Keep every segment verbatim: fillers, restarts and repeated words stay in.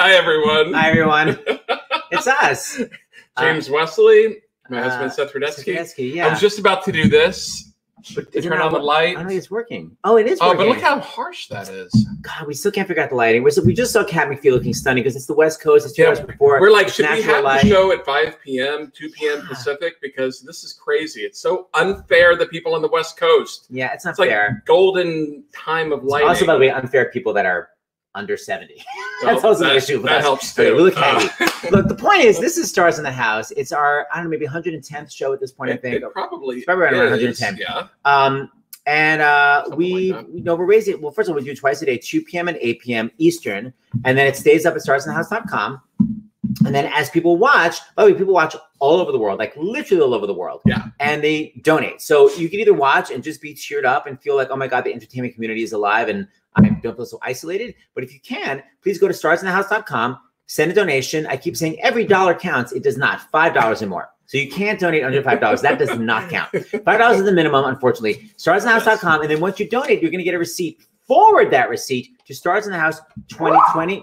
Hi, everyone. Hi, everyone. It's us. James uh, Wesley, my uh, husband, Seth Rudetsky. Seth Rudetsky, yeah. I was just about to do this. To turn on the I light. don't think it's working. Oh, it is Oh, working. but look how harsh that is. God, we still can't figure out the lighting. We're, so we just saw Kat McPhee looking stunning because it's the West Coast. It's two Yeah. hours before. We're like, it's should we have light. the show at five p m, two p m Yeah. Pacific? Because this is crazy. It's so unfair that people on the West Coast. Yeah, it's not It's like fair. golden time of lighting. It's also, by the way, unfair people that are under seventy. Well, That's also that, the issue with that us. helps Okay, too. we look Uh, heavy. Look, the point is, this is Stars in the House. It's our, I don't know, maybe one hundred tenth show at this point, I it, think. it probably It's probably around one hundred is, ten. Yeah. Um, and uh, Something we, like that. you know, we're raising, well, first of all, we do it twice a day, two p m and eight p m Eastern. And then it stays up at stars in the house dot com. And then as people watch, by the way, people watch all over the world, like literally all over the world. Yeah. And they donate. So you can either watch and just be cheered up and feel like, oh my God, the entertainment community is alive and I don't feel so isolated. But if you can, please go to stars in the house dot com, send a donation. I keep saying every dollar counts. It does not. five dollars or more. So you can't donate under five dollars. That does not count. five dollars is the minimum, unfortunately. stars in the house dot com. And then once you donate, you're going to get a receipt. Forward that receipt to Stars in the House twenty twenty.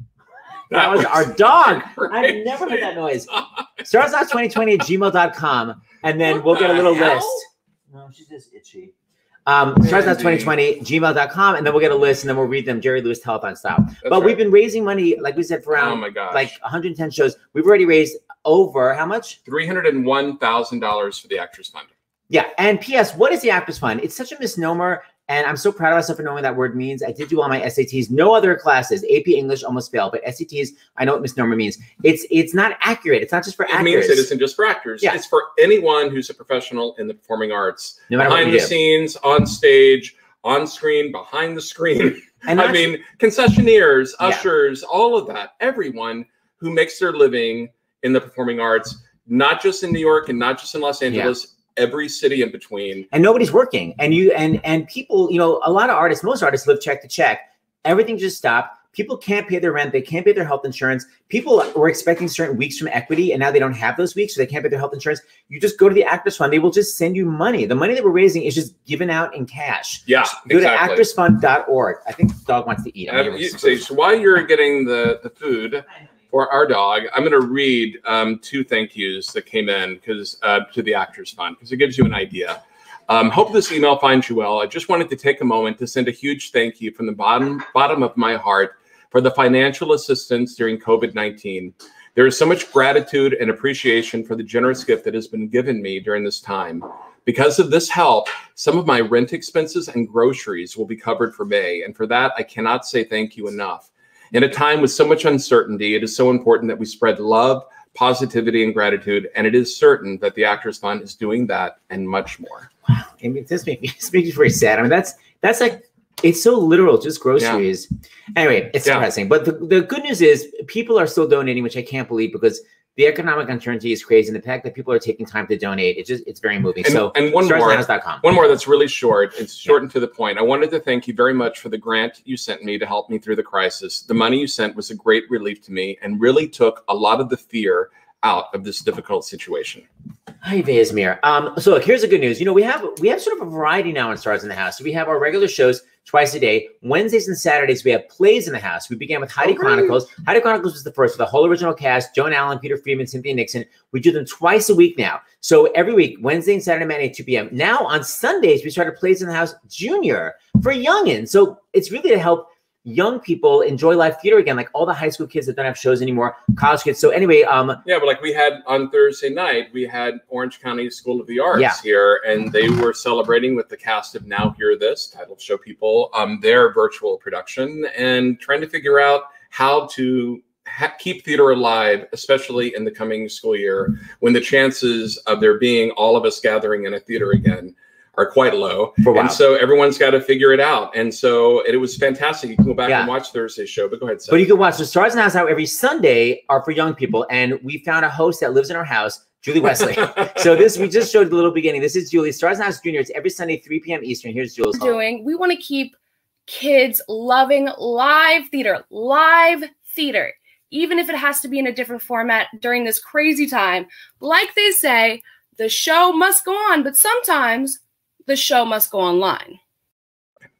That was our dog. I've never heard that noise. stars in the house twenty twenty at gmail dot com. And then What we'll get a the little hell? list. No, she's just itchy. Um, stars in the house twenty twenty gmail dot com. And then we'll get a list and then we'll read them Jerry Lewis telethon style. But right. we've been raising money, like we said, for around Oh my gosh. like one hundred ten shows. We've already raised over how much? three hundred one thousand dollars for the Actors Fund. Yeah. And P S, what is the Actors Fund? It's such a misnomer. And I'm so proud of myself for knowing what that word means. I did do all my S A Ts. No other classes. A P English almost failed, but S A Ts, I know what misnomer means. It's it's not accurate. It's not just for It actors. means it isn't just for actors. Yeah. It's for anyone who's a professional in the performing arts. No matter what behind you the do. scenes, on stage, on screen, behind the screen. And I not- mean, concessionaires, Yeah. ushers, all of that. Everyone who makes their living in the performing arts, not just in New York and not just in Los Angeles, every city in between. and nobody's working. And you and and people, you know, a lot of artists, most artists live check to check. Everything just stopped. People can't pay their rent. They can't pay their health insurance. People were expecting certain weeks from equity, and now they don't have those weeks, so they can't pay their health insurance. You just go to the Actors Fund. They will just send you money. The money that we're raising is just given out in cash. Yeah, Go exactly. to actors fund dot org. I think the dog wants to eat. I'm Uh, gonna you- give so, him so while you're getting the, the food for our dog, I'm going to read um, two thank yous that came in because uh, to the Actors Fund because it gives you an idea. Um, hope this email finds you well. I just wanted to take a moment to send a huge thank you from the bottom bottom of my heart for the financial assistance during COVID nineteen. There is so much gratitude and appreciation for the generous gift that has been given me during this time. Because of this help, some of my rent expenses and groceries will be covered for May. And for that, I cannot say thank you enough. In a time with so much uncertainty, it is so important that we spread love, positivity, and gratitude. And it is certain that the Actors Fund is doing that and much more. Wow. I mean, this makes me, this makes me very sad. I mean, that's that's like, it's so literal, just groceries. Anyway, it's Yeah. depressing. But the, the good news is people are still donating, which I can't believe because the economic uncertainty is crazy. And the fact that people are taking time to donate, it's just, it's very moving. And, so and one stars in more. the house dot com. One more that's really short. It's short and to the point. I wanted to thank you very much for the grant you sent me to help me through the crisis. The money you sent was a great relief to me and really took a lot of the fear out of this difficult situation. Hi, Vazmir. Um, so look, here's the good news. You know, we have we have sort of a variety now in Stars in the House. We have our regular shows twice a day. Wednesdays and Saturdays, we have plays in the house. We began with Heidi Oh, really? Chronicles. Heidi Chronicles was the first, with the whole original cast, Joan Allen, Peter Freeman, Cynthia Nixon. We do them twice a week now. So every week, Wednesday and Saturday matinee at two p m Now on Sundays, we started Plays in the House Junior for youngins. So it's really to help young people enjoy live theater again, like all the high school kids that don't have shows anymore, college kids. So anyway, um, Yeah, but like we had on Thursday night, we had Orange County School of the Arts Yeah. here, and they were celebrating with the cast of Now Hear This, titled Show People, um, their virtual production, and trying to figure out how to ha keep theater alive, especially in the coming school year, when the chances of there being all of us gathering in a theater again are quite low. For a while. And so everyone's got to figure it out. And so it, it was fantastic. You can go back Yeah. and watch Thursday's show, but go ahead, Seth. But you can watch the Stars in the House now every Sunday are for young people. And we found a host that lives in our house, Julie Wesley. So this, we just showed the little beginning. This is Julie. Stars in the House Junior. It's every Sunday, three p m Eastern. Here's Julie's home. Doing. We want to keep kids loving live theater, live theater, even if it has to be in a different format during this crazy time. Like they say, the show must go on, but sometimes the show must go online.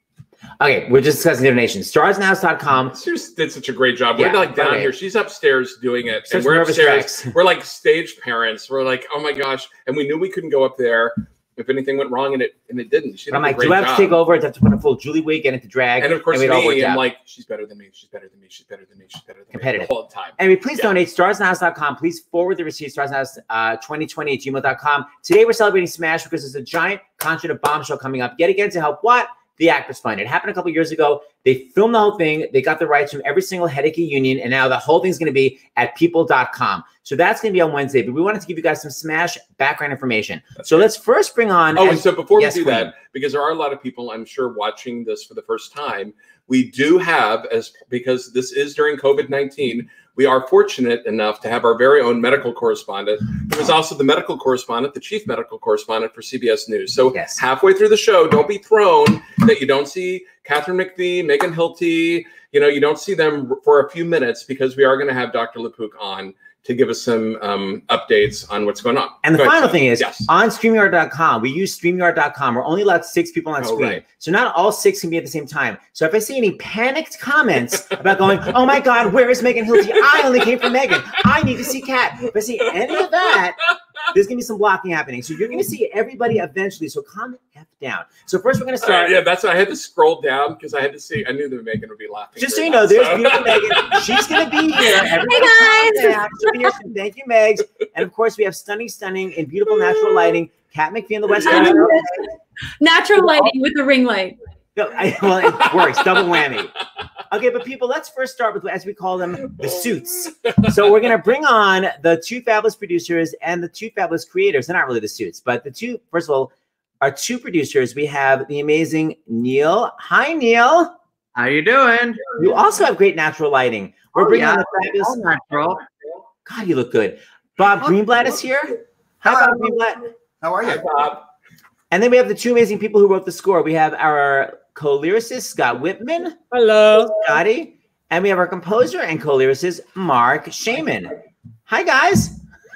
Okay, we're just discussing donations. stars in the house dot com. She did such a great job. Yeah, we're like down okay. here. She's upstairs doing it. Such and we're nervous upstairs. wrecks. We're like stage parents. We're like, oh my gosh. And we knew we couldn't go up there if anything went wrong, and it and it didn't. She did I'm a like, great do I have job. to take over? Do I have to put a full Julie wig, get into drag? And of course, and we'd all worked me, I'm out. like, she's better than me. She's better than me. She's better than me. She's better than Competitive. me. The whole time. Anyway, please Yeah. donate. stars in the house dot com. Please forward the receipt. stars in the house uh, twenty twenty at gmail dot com. Today we're celebrating Smash because there's a giant concert of Bombshell coming up yet again to help what? The Actors Fund. It happened a couple years ago. They filmed the whole thing. They got the rights from every single Hedicky union, and now the whole thing's going to be at people dot com. So that's going to be on Wednesday. But we wanted to give you guys some Smash background information. That's so right. let's first bring on. Oh, as, and so before yes, we do Queen. that, because there are a lot of people, I'm sure, watching this for the first time, we do have, as because this is during COVID nineteen, we are fortunate enough to have our very own medical correspondent, who is also the medical correspondent, the chief medical correspondent for C B S News. So Yes. halfway through the show, don't be thrown that you don't see Catherine McPhee, Megan Hilty, you know, you don't see them for a few minutes, because we are going to have Doctor LePook on to give us some um, updates on what's going on. And the Go ahead, final Seth. thing is, yes. on StreamYard dot com, we use StreamYard dot com. We're only allowed six people on Oh, screen. right. So not all six can be at the same time. So if I see any panicked comments about going, oh my God, where is Megan Hilty? I only came for Megan. I need to see Kat. If I see any of that, there's going to be some blocking happening. So you're going to see everybody eventually. So calm the F down. So first we're going to Uh, start. yeah, that's why I had to scroll down, because I had to see. I knew that Megan would be laughing. Just so very you know, much, there's so. beautiful Megan. She's going to be here. Everybody Hey, calm down. She'll be here soon. Thank you, Megs. And of course, we have stunning, stunning, and beautiful natural lighting. Kat McPhee in the West Yeah. Coast. Natural lighting with a ring light. No, I, well, it works. Double whammy. Okay, but people, let's first start with, as we call them, the suits. So we're going to bring on the two fabulous producers and the two fabulous creators. They're not really the suits, but the two, first of all, our two producers. We have the amazing Neil. Hi, Neil. How you doing? You also have great natural lighting. We're Oh, bringing yeah. on the fabulous. All natural. God, you look good. Bob Greenblatt is here. Hi, Bob Greenblatt. How are Hi, you? Bob. And then we have the two amazing people who wrote the score. We have our co-lyricist, Scott Whitman. Hello. Scotty. And we have our composer and co-lyricist, Mark Shaman. Hi, guys.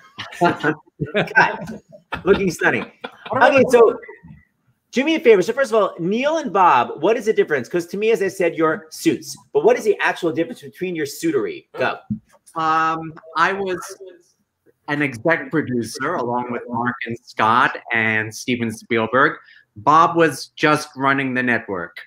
God, looking stunning. Okay, so do me a favor. So first of all, Neil and Bob, what is the difference? Because to me, as I said, you're suits. But what is the actual difference between your suitery? Go. Um, I was an exec producer along with Mark and Scott and Steven Spielberg. Bob was just running the network.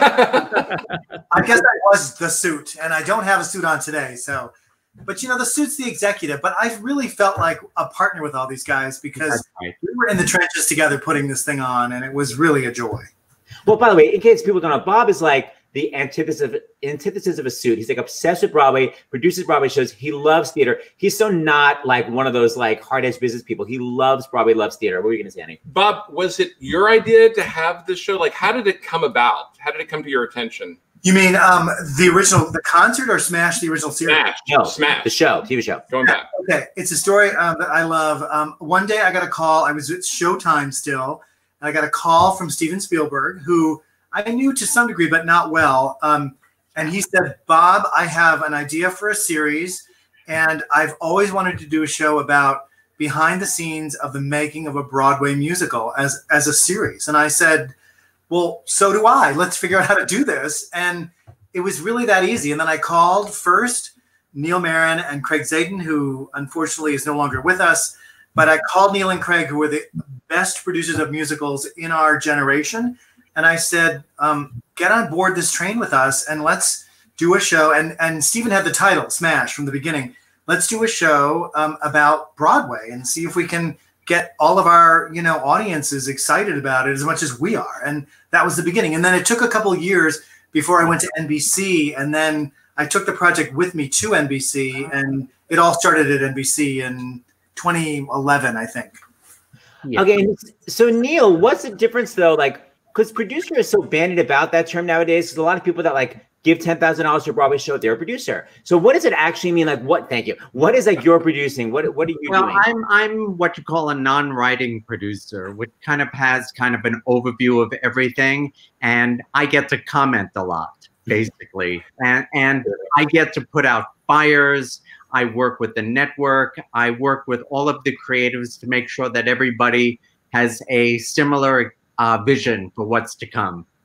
I guess I was the suit, and I don't have a suit on today. So, but you know, the suit's the executive. But I really felt like a partner with all these guys, because That's right. we were in the trenches together putting this thing on, and it was really a joy. Well, by the way, in case people don't know, Bob is like the antithesis of antithesis of a suit. He's like obsessed with Broadway, produces Broadway shows. He loves theater. He's so not like one of those like hard edge business people. He loves Broadway, loves theater. What were you going to say, Annie? Bob, was it your idea to have this show? Like, how did it come about? How did it come to your attention? You mean um, the original, the concert, or Smash, the original series? Smash. No, Smash. the show, T V show. Going back. Okay, it's a story um, that I love. Um, one day I got a call. I was at Showtime still, and I got a call from Steven Spielberg, who I knew to some degree, but not well. Um, and he said, Bob, I have an idea for a series, and I've always wanted to do a show about behind the scenes of the making of a Broadway musical as, as a series. And I said, well, so do I. Let's figure out how to do this. And it was really that easy. And then I called first Neil Marin and Craig Zaden, who unfortunately is no longer with us. But I called Neil and Craig, who were the best producers of musicals in our generation. And I said, um, get on board this train with us and let's do a show. And, and Steven had the title, Smash, from the beginning. Let's do a show um, about Broadway and see if we can get all of our, you know, audiences excited about it as much as we are. And that was the beginning. And then it took a couple of years before I went to N B C. And then I took the project with me to N B C. And it all started at N B C in twenty eleven, I think. Yeah. Okay, so Neil, what's the difference though? Like, because producer is so bandied about that term nowadays. There's a lot of people that like give ten thousand dollars to a Broadway show, they're a producer. So what does it actually mean? Like what, thank you. What is like you're producing? What What are you Well, doing? I'm I'm what you call a non-writing producer, which kind of has kind of an overview of everything, and I get to comment a lot, basically, and and I get to put out fires. I work with the network. I work with all of the creatives to make sure that everybody has a similar uh, vision for what's to come.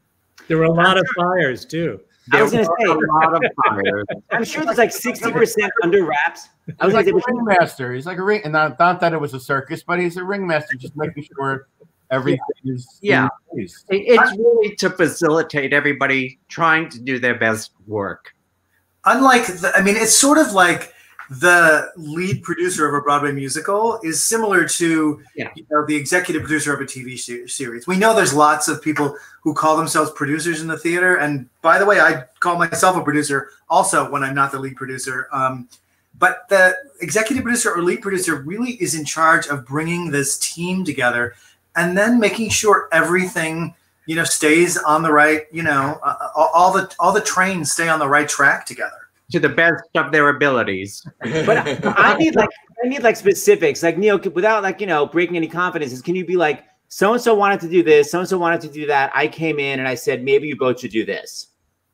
There were a lot of fires too. I was going to say, a lot of fires. I'm sure there's like sixty percent under wraps. I was He's like gonna a say, ringmaster. He's like a ring, and not, not that it was a circus, but he's a ringmaster, just making sure everything is Yeah. in place. It- It's really to facilitate everybody trying to do their best work. Unlike, the, I mean, it's sort of like the lead producer of a Broadway musical is similar to Yeah. you know, the executive producer of a T V se- series. We know there's lots of people who call themselves producers in the theater. And by the way, I call myself a producer also when I'm not the lead producer. Um, but the executive producer or lead producer really is in charge of bringing this team together and then making sure everything you know stays on the right, you know, uh, all the all the trains stay on the right track together. To the best of their abilities. but I, I need like I need like specifics, like Neil, without like you know breaking any confidences. Can you be like, so and so wanted to do this, so and so wanted to do that. I came in and I said maybe you both should do this.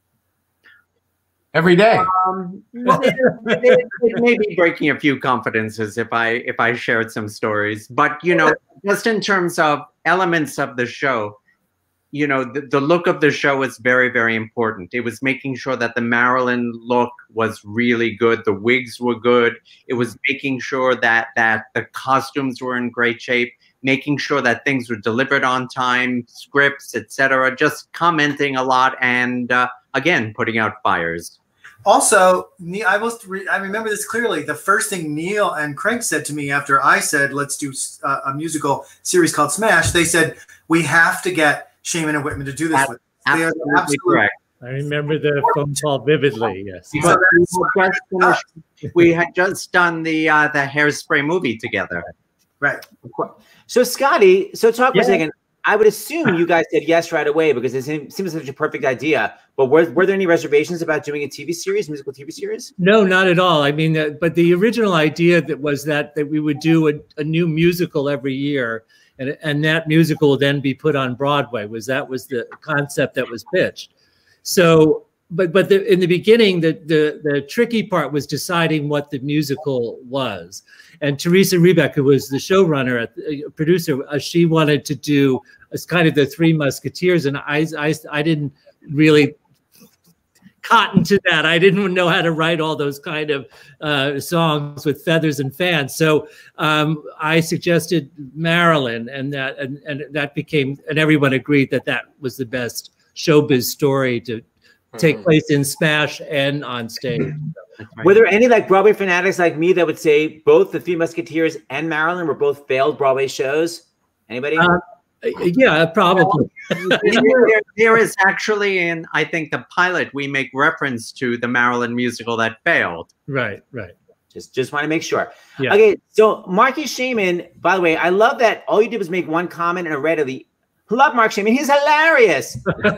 Every day. Um, well, it, it, it may be breaking a few confidences if I if I shared some stories, but you know, just in terms of elements of the show, you know, the, the look of the show is very, very important. It was making sure that the Marilyn look was really good. The wigs were good. It was making sure that that the costumes were in great shape, making sure that things were delivered on time, scripts, et cetera. Just commenting a lot and uh, again, putting out fires. Also, Ne- I must re- I remember this clearly. The first thing Neil and Craig said to me after I said, let's do uh, a musical series called Smash, they said, we have to get Shaman and Whitman to do this That's with us. They are absolutely the absolute- correct. I remember the phone call vividly. Yes. But we, had just finished- we had just done the uh, the Hairspray movie together. Right. So Scotty, so talk for Yeah. a second. I would assume you guys said yes right away because it seemed, seems such a perfect idea. But were, were there any reservations about doing a T V series, musical T V series? No, not at all. I mean, uh, but the original idea that was that that we would do a, a new musical every year, and and that musical will then be put on Broadway. Was that was the concept that was pitched? So, but but the, in the beginning, the the the tricky part was deciding what the musical was. And Teresa Rebeck, who was the showrunner, at the, uh, producer, uh, she wanted to do as kind of the Three Musketeers, and I I I didn't really cotton to that. I didn't know how to write all those kind of uh, songs with feathers and fans. So um, I suggested Marilyn, and that and, and that became, and everyone agreed that that was the best showbiz story to take Mhm. place in Smash and on stage. Were there any like Broadway fanatics like me that would say both the Three Musketeers and Marilyn were both failed Broadway shows? Anybody? Uh, yeah, probably. there, there is actually in, I think, the pilot, we make reference to the Marilyn musical that failed. Right, right. Just just want to make sure. Yeah. Okay, so Marky Shaman, by the way, I love that all you did was make one comment and I read of the love Mark Shaman. He's hilarious.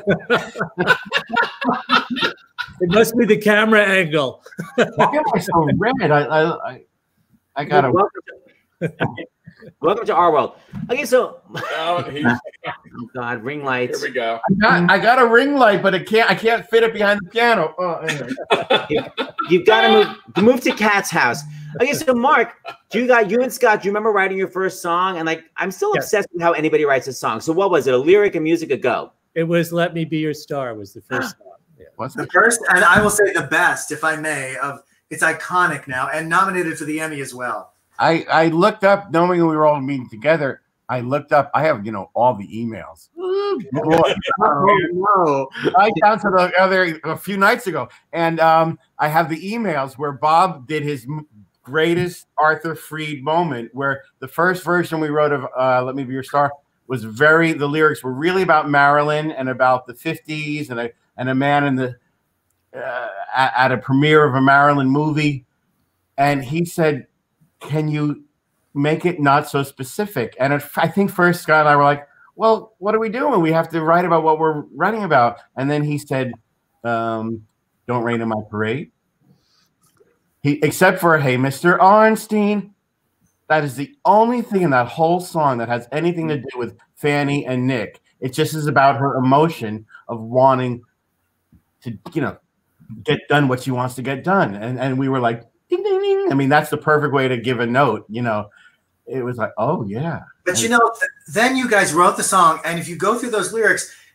It must be the camera angle. Why am I so red? I I I, I gotta. Welcome to, welcome to our world. Okay, so No, he- oh God, ring here lights. we go. I got, I got a ring light, but it can't. I can't fit it behind the piano. Oh, anyway. You've got to move move to Cat's house. Okay, so Mark, do you got you and Scott? Do you remember writing your first song? And like, I'm still Yeah. obsessed with how anybody writes a song. So what was it? A lyric, a music, a go? It was "Let Me Be Your Star" was the first song. Yeah. What's The the first, and I will say the best, if I may, of it's iconic now and nominated for the Emmy as well. I, I looked up, knowing we were all meeting together, I looked up, I have, you know, all the emails. Ooh, boy. Oh, no. Right down to the other, a few nights ago. And um, I have the emails where Bob did his m- greatest Arthur Freed moment, where the first version we wrote of uh, Let Me Be Your Star was very, the lyrics were really about Marilyn and about the fifties and a, and a man in the, uh, at, at a premiere of a Marilyn movie. And he said, can you make it not so specific? And at, I think first Scott and I were like, well, what are we doing? We have to write about what we're writing about. And then he said, um, don't rain on my parade. He, except for, hey, Mister Ornstein. That is the only thing in that whole song that has anything to do with Fanny and Nick. It just is about her emotion of wanting to, you know, get done what she wants to get done. And, and we were like, ding, ding, ding. I mean, that's the perfect way to give a note, you know. It was like, oh, yeah. But you know, th- then you guys wrote the song, and if you go through those lyrics,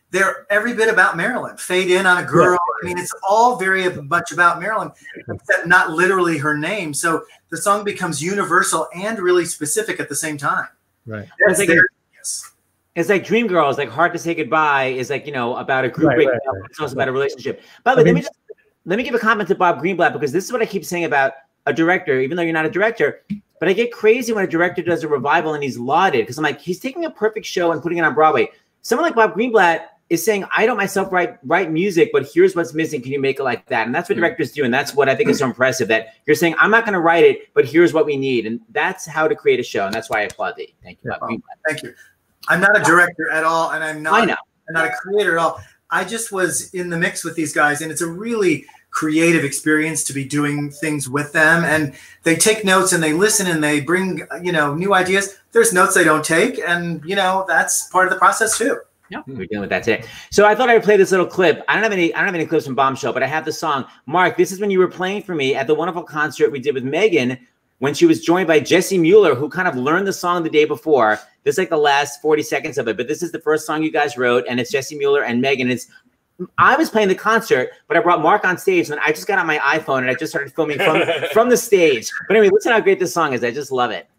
they're every bit about Marilyn. Fade in on a girl. I mean, it's all very much about Marilyn, except not literally her name. So the song becomes universal and really specific at the same time. Right. That's like their, a, it's like Dreamgirls, like Hard to Say Goodbye is like, you know, about a group right, breaking right, up. right, It's also right. about a relationship. By the way, I mean, let me just let me give a comment to Bob Greenblatt, because this is what I keep saying about a director, even though you're not a director. But I get crazy when a director does a revival and he's lauded, because I'm like, he's taking a perfect show and putting it on Broadway. Someone like Bob Greenblatt is saying, I don't myself write write music, but here's what's missing. Can you make it like that? And that's what directors do. And that's what I think is so impressive, that you're saying, I'm not going to write it, but here's what we need. And that's how to create a show. And that's why I applaud thee. Thank you, Bob well, Greenblatt. thank you. I'm not a director at all, and I'm not, I know. I'm not a creator at all. I just was in the mix with these guys, and it's a really creative experience to be doing things with them. And they take notes and they listen and they bring, you know, new ideas. There's notes they don't take, and you know, that's part of the process too. Yeah, we're dealing with that today. So I thought I would play this little clip. I don't have any, I don't have any clips from Bombshell, but I have the song. Mark, this is when you were playing for me at the wonderful concert we did with Megan when she was joined by Jesse Mueller, who kind of learned the song the day before. This is like the last forty seconds of it, but this is the first song you guys wrote, and it's Jesse Mueller and Megan. It's I was playing the concert, but I brought Mark on stage, and I just got on my iPhone and I just started filming from from the stage. But anyway, listen how great this song is. I just love it.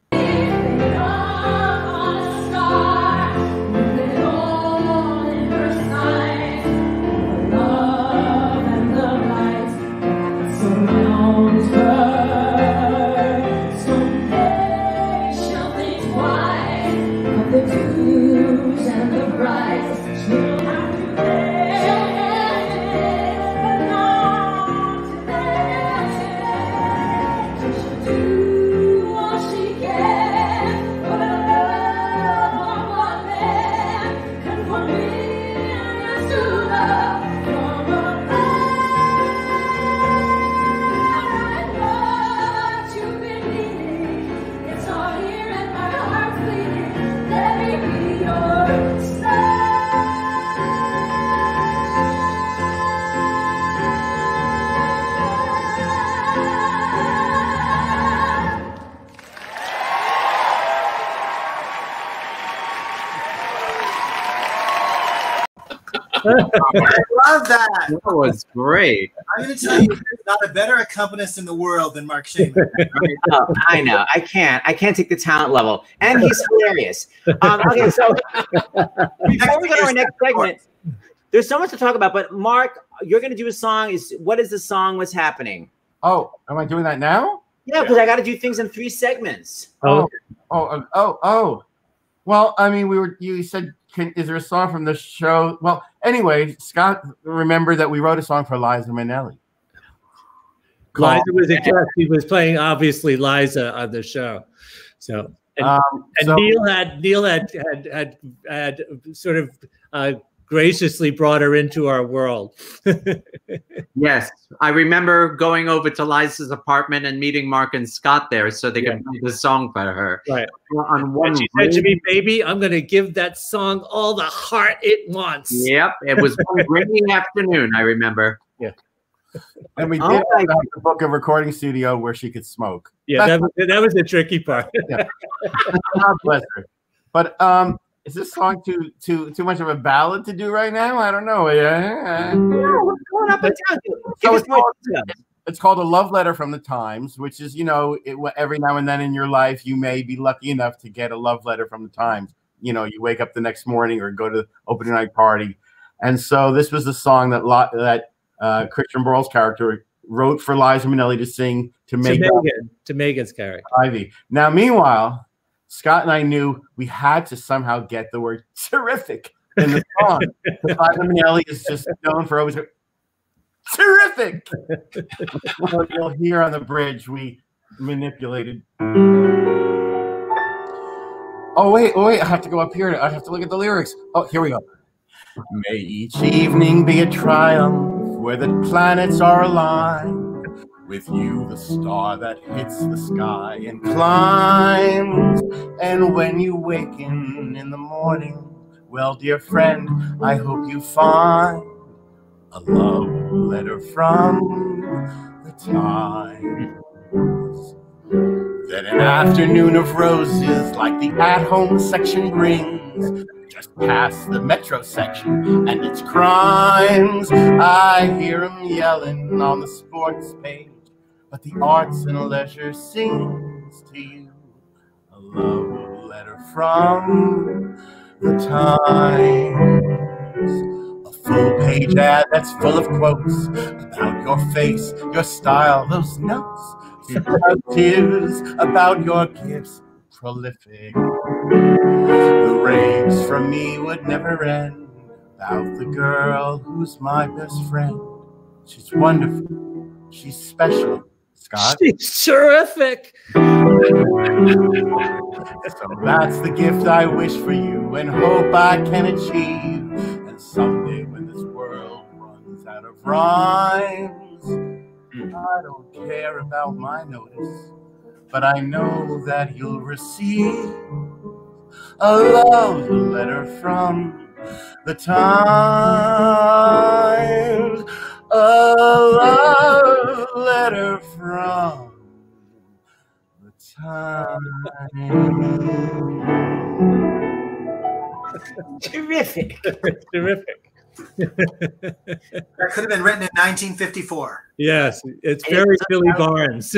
I love that. That was great. I'm going to tell you, there's not a better accompanist in the world than Mark Shaman. Oh, I know. I can't. I can't take the talent level, and he's hilarious. Um, okay, so before we go to our next segment, there's so much to talk about. But Mark, you're going to do a song. Is what is the song? What's happening? Oh, am I doing that now? Yeah, because I got to do things in three segments. Oh, oh, oh, oh, oh. Well, I mean, we were. You said, can, is there a song from the show? Well, anyway, Scott, remember that we wrote a song for Liza Minnelli. Liza was a guest. He was playing, obviously, Liza on the show. So, and, Um, and so- Neil had Neil had had had, had sort of uh, graciously brought her into our world. Yes, I remember going over to Liza's apartment and meeting Mark and Scott there so they Yeah. could play the song for her. Right. On one And she said to me, "Baby, I'm going to give that song all the heart it wants." Yep, it was one rainy afternoon, I remember. Yeah. And we did Oh, have to book a recording studio where she could smoke. Yeah, that was, that was the tricky part. God bless her. But um, is this song too too too much of a ballad to do right now? I don't know. Yeah. No, what's going up and down? Give So us it's more called, details. it's called A Love Letter from the Times, which is, you know, it, every now and then in your life, you may be lucky enough to get a love letter from the Times. You know, you wake up the next morning or go to the opening night party. And so this was the song that that uh, Christian Borle's character wrote for Liza Minnelli to sing to to Megan Megan, to Megan's character. Ivy. Now, meanwhile, Scott and I knew we had to somehow get the word terrific in the song. Liza Minnelli is just known for always terrific. What you'll hear on the bridge, we manipulated. Oh, wait, oh, wait, I have to go up here. I have to look at the lyrics. Oh, here we go. May each evening be a triumph where the planets are aligned. With you, the star that hits the sky and climbs. And when you waken in the morning, well, dear friend, I hope you find a love letter from the Times. Then an afternoon of roses like the at-home section brings, just past the metro section and its crimes. I hear 'em yelling on the sports page, but the arts and leisure sings to you a love letter from the Times. A full page ad that's full of quotes about your face, your style, those notes, superlatives about your gifts, prolific. The raves from me would never end about the girl who's my best friend. She's wonderful. She's special. Scott? She's terrific. So that's the gift I wish for you and hope I can achieve. And someday when this world runs out of rhymes, I don't care about my notice, but I know that you'll receive a love letter from the Times. A love letter from the Times. Terrific. Terrific. That could have been written in nineteen fifty-four. Yes, it's very Billy Barnes.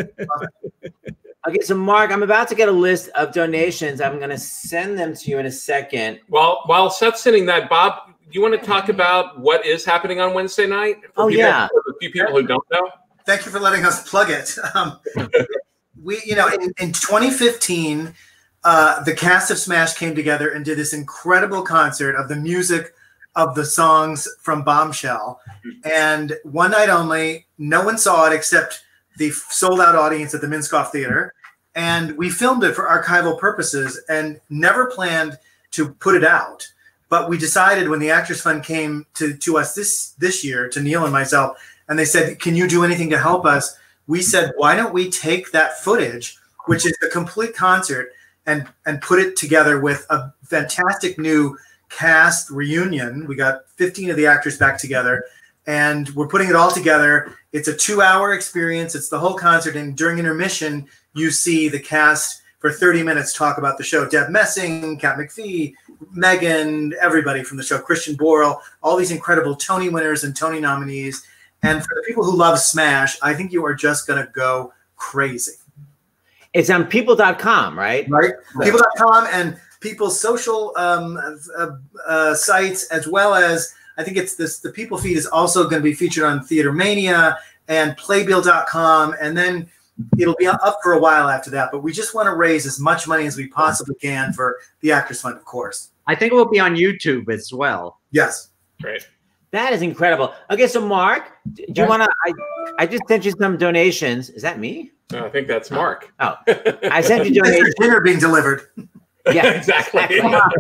Okay, so Mark, I'm about to get a list of donations. I'm going to send them to you in a second. Well, while Seth's sending that, Bob, do you want to talk about what is happening on Wednesday night? For Oh, people, yeah. for the few people who don't know. Thank you for letting us plug it. Um, we, you know, in, in twenty fifteen, uh, the cast of Smash came together and did this incredible concert of the music of the songs from Bombshell. And one night only, no one saw it except the sold-out audience at the Minskoff Theater. And we filmed it for archival purposes and never planned to put it out. But we decided when the Actors Fund came to, to us this, this year, to Neil and myself, and they said, can you do anything to help us? We said, why don't we take that footage, which is the complete concert, and, and put it together with a fantastic new cast reunion. We got fifteen of the actors back together, and we're putting it all together. It's a two-hour experience. It's the whole concert, and during intermission, you see the cast for thirty minutes talk about the show. Deb Messing, Kat McPhee, Megan, everybody from the show, Christian Borle, all these incredible Tony winners and Tony nominees. And for the people who love Smash, I think you are just going to go crazy. It's on people dot com, right? Right. people dot com and people's social um, uh, uh, sites, as well as I think it's this. The People feed is also going to be featured on Theater Mania and playbill dot com, and then it'll be up for a while after that. But we just want to raise as much money as we possibly can for the Actors Fund, of course. I think it will be on YouTube as well. Yes. Great. That is incredible. Okay, so Mark, do you Yes. want to? I, I just sent you some donations. Is that me? No, I think that's Mark. Oh, I sent you It's donations. your dinner being delivered. Yeah, exactly.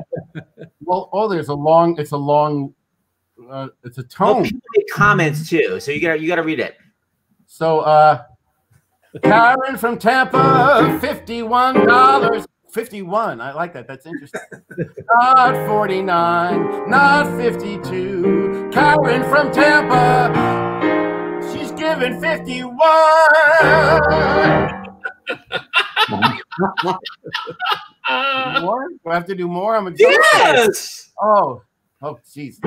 Well, oh, there's a long. It's a long. Uh, it's a Well, tome. people make comments too, so you got to you got to read it. So, uh, Karen from Tampa, fifty-one dollars. fifty-one. I like that. That's interesting. Not forty-nine, not fifty-two. Karen from Tampa, she's giving fifty-one. More? Do I have to do more? I'm excited. Yes. Oh, oh, jeez.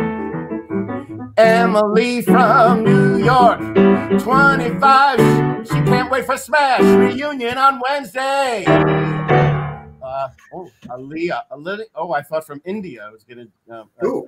Emily from New York, twenty-five. She can't wait for Smash reunion on Wednesday. Uh, oh, Aaliyah. Aaliyah. Oh, I thought from India. I was gonna. Uh, Ooh.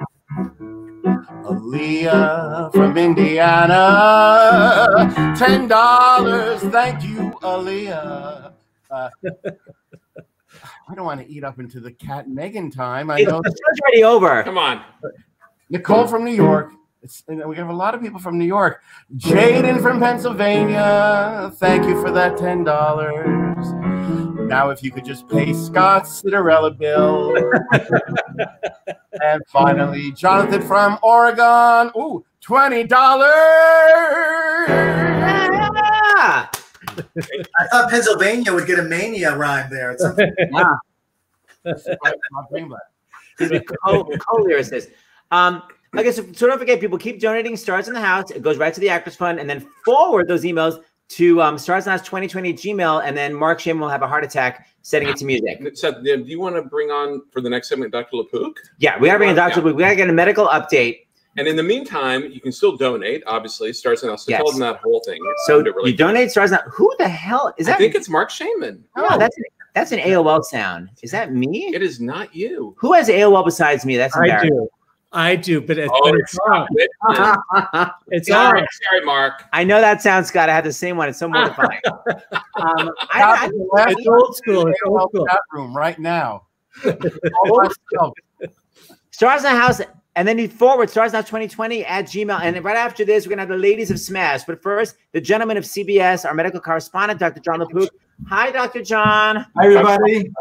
Aaliyah from Indiana, ten dollars. Thank you, Aaliyah. Uh, I don't want to eat up into the Cat Megan time. I know. It's already over. Come on. Nicole from New York. It's, and we have a lot of people from New York. Jaden from Pennsylvania. Thank you for that ten dollars. Now, if you could just pay Scott's Cinderella bill. And finally, Jonathan from Oregon. Ooh, twenty dollars. Yeah. I thought Pennsylvania would get a mania rhyme there. It's something. Yeah. He's a co- co-lyricist. Um, okay, so, so don't forget, people keep donating Stars in the House. It goes right to the Actors Fund, and then forward those emails to um, Stars and House twenty twenty Gmail, and then Mark Shaman will have a heart attack setting it to music. Seth, do you want to bring on for the next segment Doctor LaPook? Yeah, we got to bring in Doctor Yeah. LaPook. We got to get a medical update. And in the meantime, you can still donate, obviously, Stars and House. So Yes. tell them that whole thing. So really you donate Stars and House. Who the hell is that? I think it's Mark Shaman. No, that's an, that's an A O L sound. Is that me? It is not you. Who has A O L besides me? That's I embarrassing. do. I do, but, it, Oh, but it's on. It's Sorry, on. sorry, Mark. I know that sounds, Scott. I had the same one. It's so mortifying. um, I, I, It's old school. It's old school. Chat room right now. Stars in the House, and then you forward Stars in the House twenty twenty at Gmail. And right after this, we're going to have the ladies of Smash. But first, the gentleman of C B S, our medical correspondent, Doctor John LaPook. Hi, Doctor John. Hi, everybody.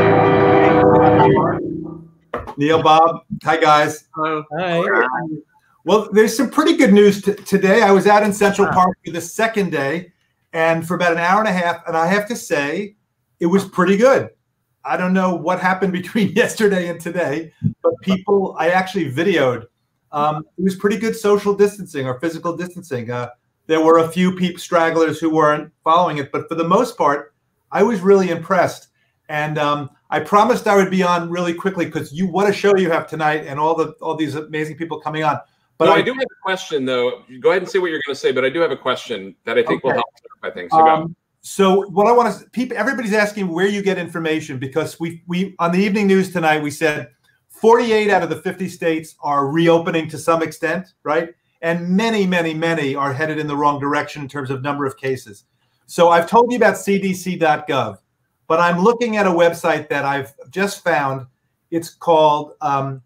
Neil, Bob. Hi, guys. Hi. Well, there's some pretty good news t- today. I was out in Central Park for the second day, and for about an hour and a half, and I have to say, it was pretty good. I don't know what happened between yesterday and today, but people, I actually videoed. Um, it was pretty good social distancing or physical distancing. Uh, there were a few peep stragglers who weren't following it, but for the most part, I was really impressed. And um, I promised I would be on really quickly because you what a show you have tonight and all the all these amazing people coming on. But no, I, I do have a question, though. Go ahead and say what you're going to say, but I do have a question that I think Okay. will help. I think so. Go. Um, so what I want to people, everybody's asking where you get information because we we on the evening news tonight we said forty-eight out of the fifty states are reopening to some extent, right? And many, many, many are headed in the wrong direction in terms of number of cases. So I've told you about C D C dot gov, but I'm looking at a website that I've just found. It's called um,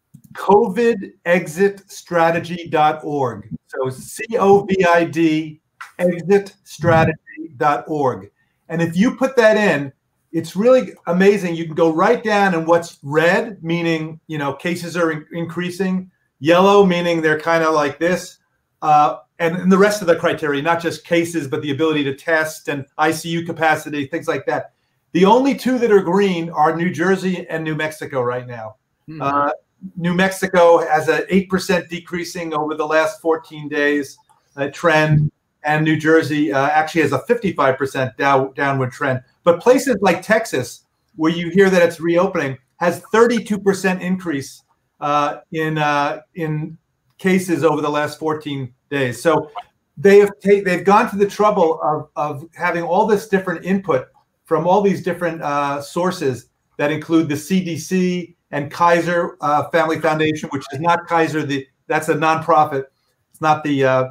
COVID Exit Strategy dot org. So C O V I D Exit Strategy dot org. And if you put that in, it's really amazing. You can go right down and what's red, meaning, you know, cases are in- increasing, yellow, meaning they're kind of like this, uh, and, and the rest of the criteria, not just cases, but the ability to test and I C U capacity, things like that. The only two that are green are New Jersey and New Mexico right now. Mm-hmm. Uh, New Mexico has an eight percent decreasing over the last fourteen days uh, trend, and New Jersey uh, actually has a fifty-five percent down, downward trend. But places like Texas, where you hear that it's reopening, has thirty-two percent increase uh, in uh, in cases over the last fourteen days. So they have ta- they've gone to the trouble of, of having all this different input from all these different uh, sources that include the C D C and Kaiser uh, Family Foundation, which is not Kaiser. The that's a nonprofit. It's not the uh,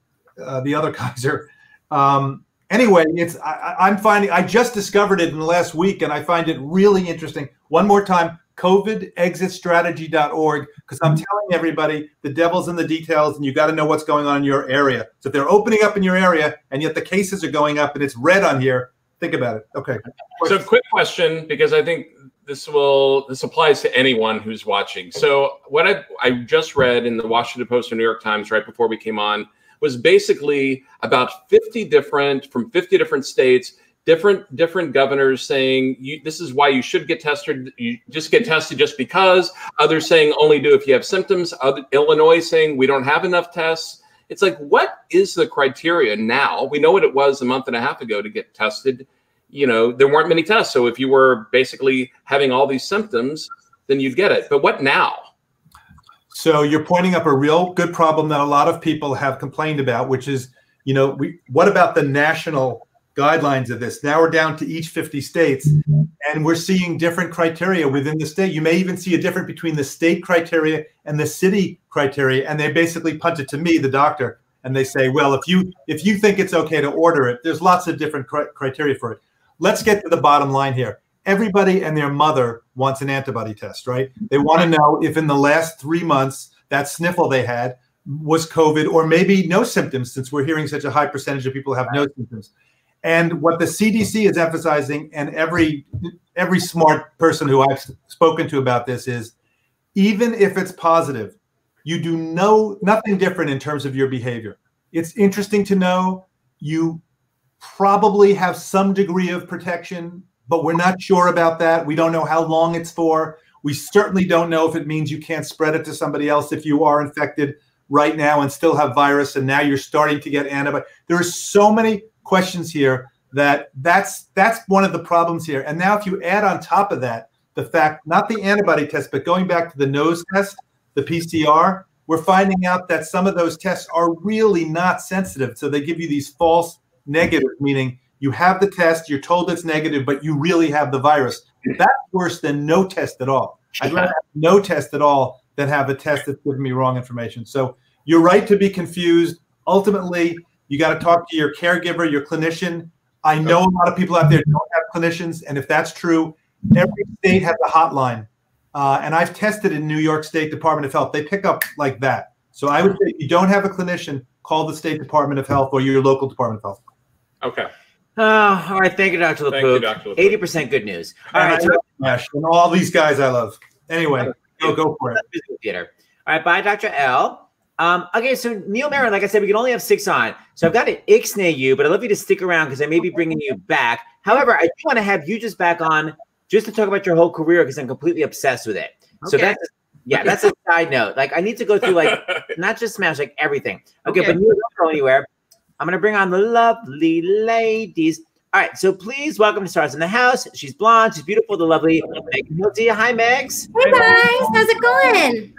uh, the other Kaiser. Um, anyway, it's I, I'm finding I just discovered it in the last week, and I find it really interesting. One more time, COVID Exit Strategy dot org, because I'm telling everybody the devil's in the details, and you got to know what's going on in your area. So if they're opening up in your area, and yet the cases are going up, and it's red on here, think about it. Okay. So quick question, because I think this will this applies to anyone who's watching. So what I I just read in the Washington Post and New York Times right before we came on was basically about fifty different from fifty different states, different different governors saying you, this is why you should get tested. You just get tested just because. Others saying only do if you have symptoms. Other, Illinois saying we don't have enough tests. It's like, what is the criteria now? We know what it was a month and a half ago to get tested. You know, there weren't many tests. So if you were basically having all these symptoms, then you'd get it. But what now? So you're pointing up a real good problem that a lot of people have complained about, which is, you know, we, what about the national guidelines of this? Now we're down to each fifty states, and we're seeing different criteria within the state. You may even see a difference between the state criteria and the city criteria. And they basically punt it to me, the doctor, and they say, well, if you if you think it's okay to order it, there's lots of different cri- criteria for it. Let's get to the bottom line here. Everybody and their mother wants an antibody test, right? They want to know if in the last three months that sniffle they had was COVID, or maybe no symptoms, since we're hearing such a high percentage of people have no symptoms. And what the C D C is emphasizing, and every every smart person who I've spoken to about this, is even if it's positive, you do no nothing different in terms of your behavior. It's interesting to know you probably have some degree of protection, but we're not sure about that. We don't know how long it's for. We certainly don't know if it means you can't spread it to somebody else if you are infected right now and still have virus, and now you're starting to get antibody. There are so many questions here that that's that's one of the problems here. And now if you add on top of that the fact, not the antibody test, but going back to the nose test, the P C R, we're finding out that some of those tests are really not sensitive. So they give you these false negatives, meaning you have the test, you're told it's negative, but you really have the virus. That's worse than no test at all. I'd rather have no test at all than have a test that's giving me wrong information. So you're right to be confused. Ultimately, you got to talk to your caregiver, your clinician. I know a lot of people out there don't have clinicians, and if that's true, every state has a hotline. Uh, and I've tested in New York State Department of Health. They pick up like that. So I would say if you don't have a clinician, call the State Department of Health or your local Department of Health. Okay. Uh, all right. Thank you, Doctor Thank you, LaPook. Doctor LaPook. eighty percent good news. All And right. I So, love Nash and all these guys I love. Anyway, go, go for it. Musical theater. All right. Bye, Doctor L. Um, okay. So Neil Marin, like I said, we can only have six on. So I've got to ixnay you, but I'd love you to stick around because I may be bringing you back. However, I do want to have you just back on just to talk about your whole career because I'm completely obsessed with it. So Okay. that's yeah, that's a side note. Like I need to go through like not just Smash, like everything. Okay, Okay. but you don't go anywhere. I'm gonna bring on the lovely ladies. All right, so please welcome to Stars in the House. She's blonde, she's beautiful, the lovely Megan Hilty. Hi, Megs. Hey guys, how's it going?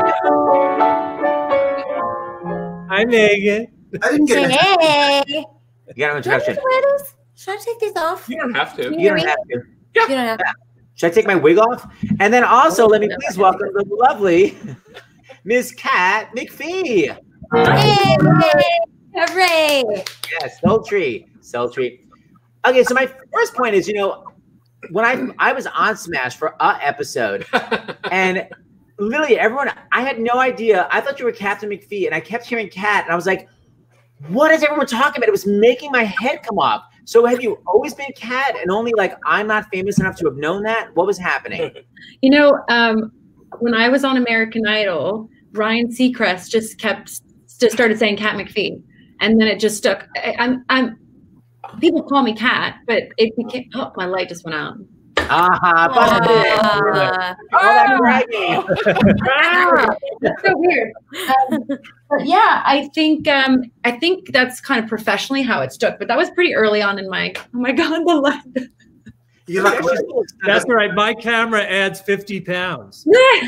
Hi, Megan. I didn't get it. Hey. You got an Do I need introduction. to wear these? Should I take these off? You don't have to. Can You hear don't me? have to. You don't have to. Should I take my wig off? And then also let me please welcome the lovely Miss Kat McPhee. Hey! Hooray! Yes, sultry, sultry. Okay, so my first point is, you know, when I I was on Smash for a episode, and literally everyone, I had no idea. I thought you were Captain McPhee, and I kept hearing Kat, and I was like, what is everyone talking about? It was making my head come off. So have you always been Kat, and only like I'm not famous enough to have known that? What was happening? You know, um, when I was on American Idol, Ryan Seacrest just kept just started saying Kat McPhee, and then it just stuck. I, I'm, I'm. People call me Kat, but it became. Oh, my light just went out. Ah, Uh, all that bragging. Ah, that's so weird. Um, but yeah, I think um, I think that's kind of professionally how it stuck. but that was pretty early on in my. Oh my God, the light. You look like That's right. My camera adds fifty pounds.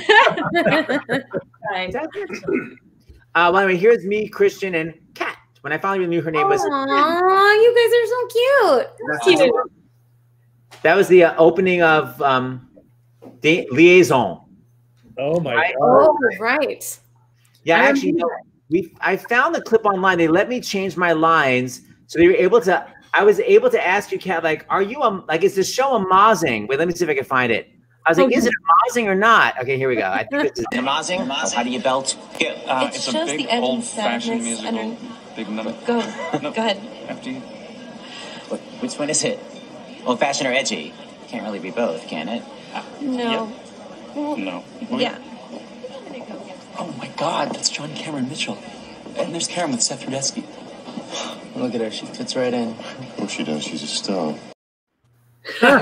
Right. Uh, well, anyway, here's me, Christian, and Kat. When I finally knew her name was, Aw, you guys are so cute. that's Cute. that was the uh, opening of um, the Liaison. Oh my Right? god. Oh, right. Yeah, I actually, remember no, we I found the clip online. They let me change my lines, so they were able to. I was able to ask you, Kat, like, are you a like? Is this show a mozzing? Wait, let me see if I can find it. I was like, Okay. is it a mozzing or not? Okay, here we go. I think this is The Mazing? How do you belt? Yeah, uh, It it's a shows big the edge and old-fashioned sadness musical. under- Big number. Go. No, Go ahead. After you. What, which one is it? Old fashioned or edgy? Can't really be both, can it? No. Well, No. yeah. Oh my God, that's John Cameron Mitchell. And there's Karen with Seth Rudetsky. Look at her, she fits right in. Oh, she does. She's a star. still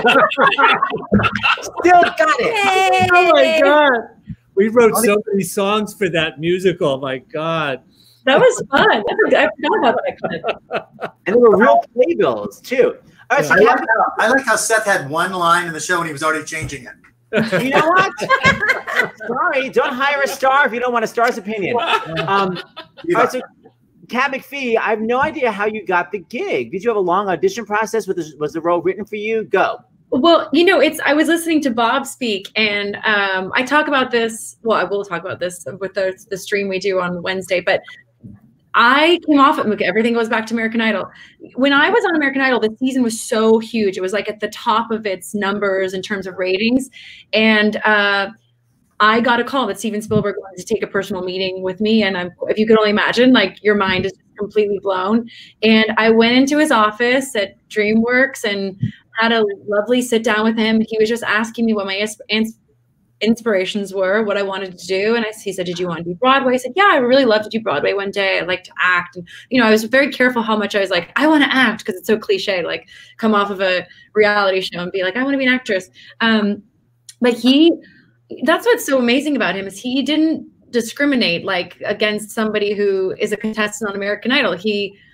got it. Oh my god. We wrote so many songs for that musical. My god. That was fun. I forgot I forgot about that clip. And they were real playbills too. All right, so I like, Kat, how, I like how Seth had one line in the show and he was already changing it. you know what? Sorry, don't hire a star if you don't want a star's opinion. Um, all right, so Kat McPhee, I have no idea how you got the gig. Did you have a long audition process? Was the, was the role written for you? Go. Well, you know, it's I was listening to Bob speak, and um, I talk about this. Well, I will talk about this with the, the stream we do on Wednesday, but I came off it. Everything goes back to American Idol. When I was on American Idol, the season was so huge. It was like at the top of its numbers in terms of ratings. And uh, I got a call that Steven Spielberg wanted to take a personal meeting with me. And I'm, if you could only imagine, like your mind is completely blown. And I went into his office at DreamWorks and had a lovely sit down with him. He was just asking me what my ins- inspirations were, what I wanted to do. And I, he said, did you want to do Broadway? I said, yeah, I would really love to do Broadway one day. I'd like to act. And, you know, I was very careful how much I was like, I want to act, because it's so cliche, like come off of a reality show and be like, I want to be an actress. Um, but he, that's what's so amazing about him, is he didn't discriminate like against somebody who is a contestant on American Idol. He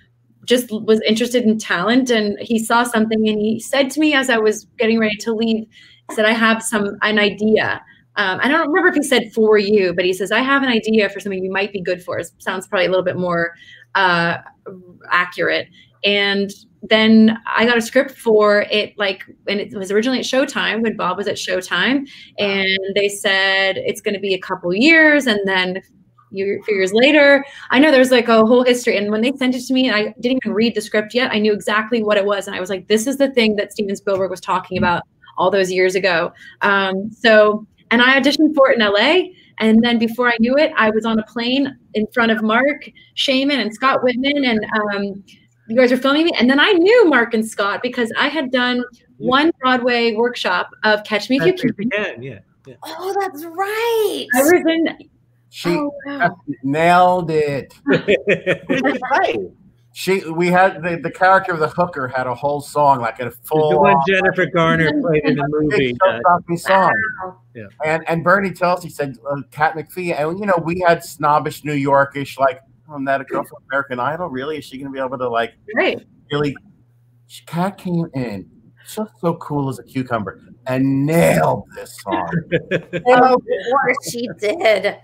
just was interested in talent, and he saw something, and he said to me as I was getting ready to leave, he said, I have some an idea. Um, I don't remember if he said for you, but he says, I have an idea for something you might be good for. It sounds probably a little bit more uh, accurate. And then I got a script for it, like, and it was originally at Showtime when Bob was at Showtime. And they said it's going to be a couple years. And then a few years later, I know there's like a whole history. And when they sent it to me, and I didn't even read the script yet, I knew exactly what it was. And I was like, this is the thing that Steven Spielberg was talking about all those years ago. Um, so, and I auditioned for it in L A. And then before I knew it, I was on a plane in front of Mark Shaman and Scott Whitman, and um, you guys were filming me. And then I knew Mark and Scott because I had done one Broadway workshop of Catch Me If You Can. Yeah, yeah. Oh, that's right. I was in. She Oh, wow. nailed it. That's right. She, we had the, the character of the hooker had a whole song, like a full The one Jennifer Garner played in the movie. uh, show-stopping song. Wow. Yeah. And and Bernie tells he said uh, Kat McPhee, and you know we had snobbish New Yorkish, like, oh, that a girl from American Idol, really? Is she going to be able to like Right. really? Kat came in just so cool as a cucumber and nailed this song. Of course she did.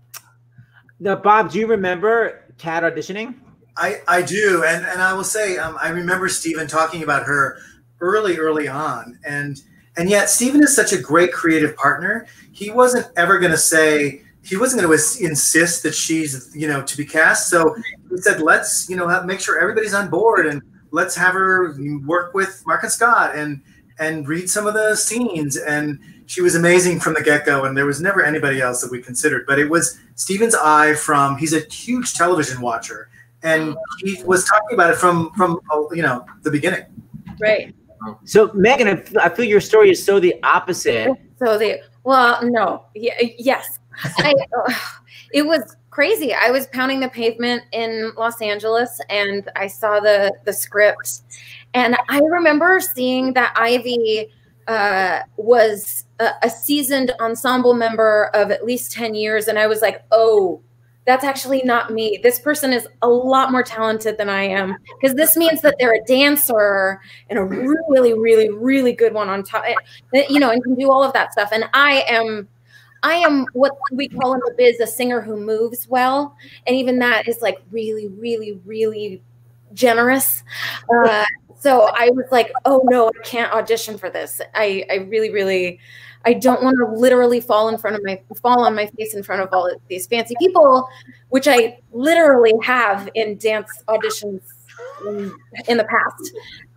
Now, Bob, do you remember Kat auditioning? I, I do, and, and I will say um, I remember Steven talking about her early, early on, and and yet Steven is such a great creative partner. He wasn't ever going to say, he wasn't going to insist that she's, you know, to be cast. So he said, let's, you know, have, make sure everybody's on board, and let's have her work with Mark and Scott and and read some of the scenes. And she was amazing from the get-go, and there was never anybody else that we considered. But it was Steven's eye from, he's a huge television watcher. And he was talking about it from, from you know, the beginning. Right. So, Megan, I feel, I feel your story is so the opposite. So they, well, no, yeah, yes. I, uh, it was crazy. I was pounding the pavement in Los Angeles, and I saw the, the script. And I remember seeing that Ivy uh, was a, a seasoned ensemble member of at least ten years. And I was like, oh, that's actually not me. This person is a lot more talented than I am, because this means that they're a dancer and a really, really, really good one on top, you know, and can do all of that stuff. And I am, I am what we call in the biz a singer who moves well. And even that is like really, really, really generous. Uh, so I was like, oh no, I can't audition for this. I, I really, really, I don't want to literally fall in front of my fall on my face in front of all of these fancy people, which I literally have in dance auditions in, in the past.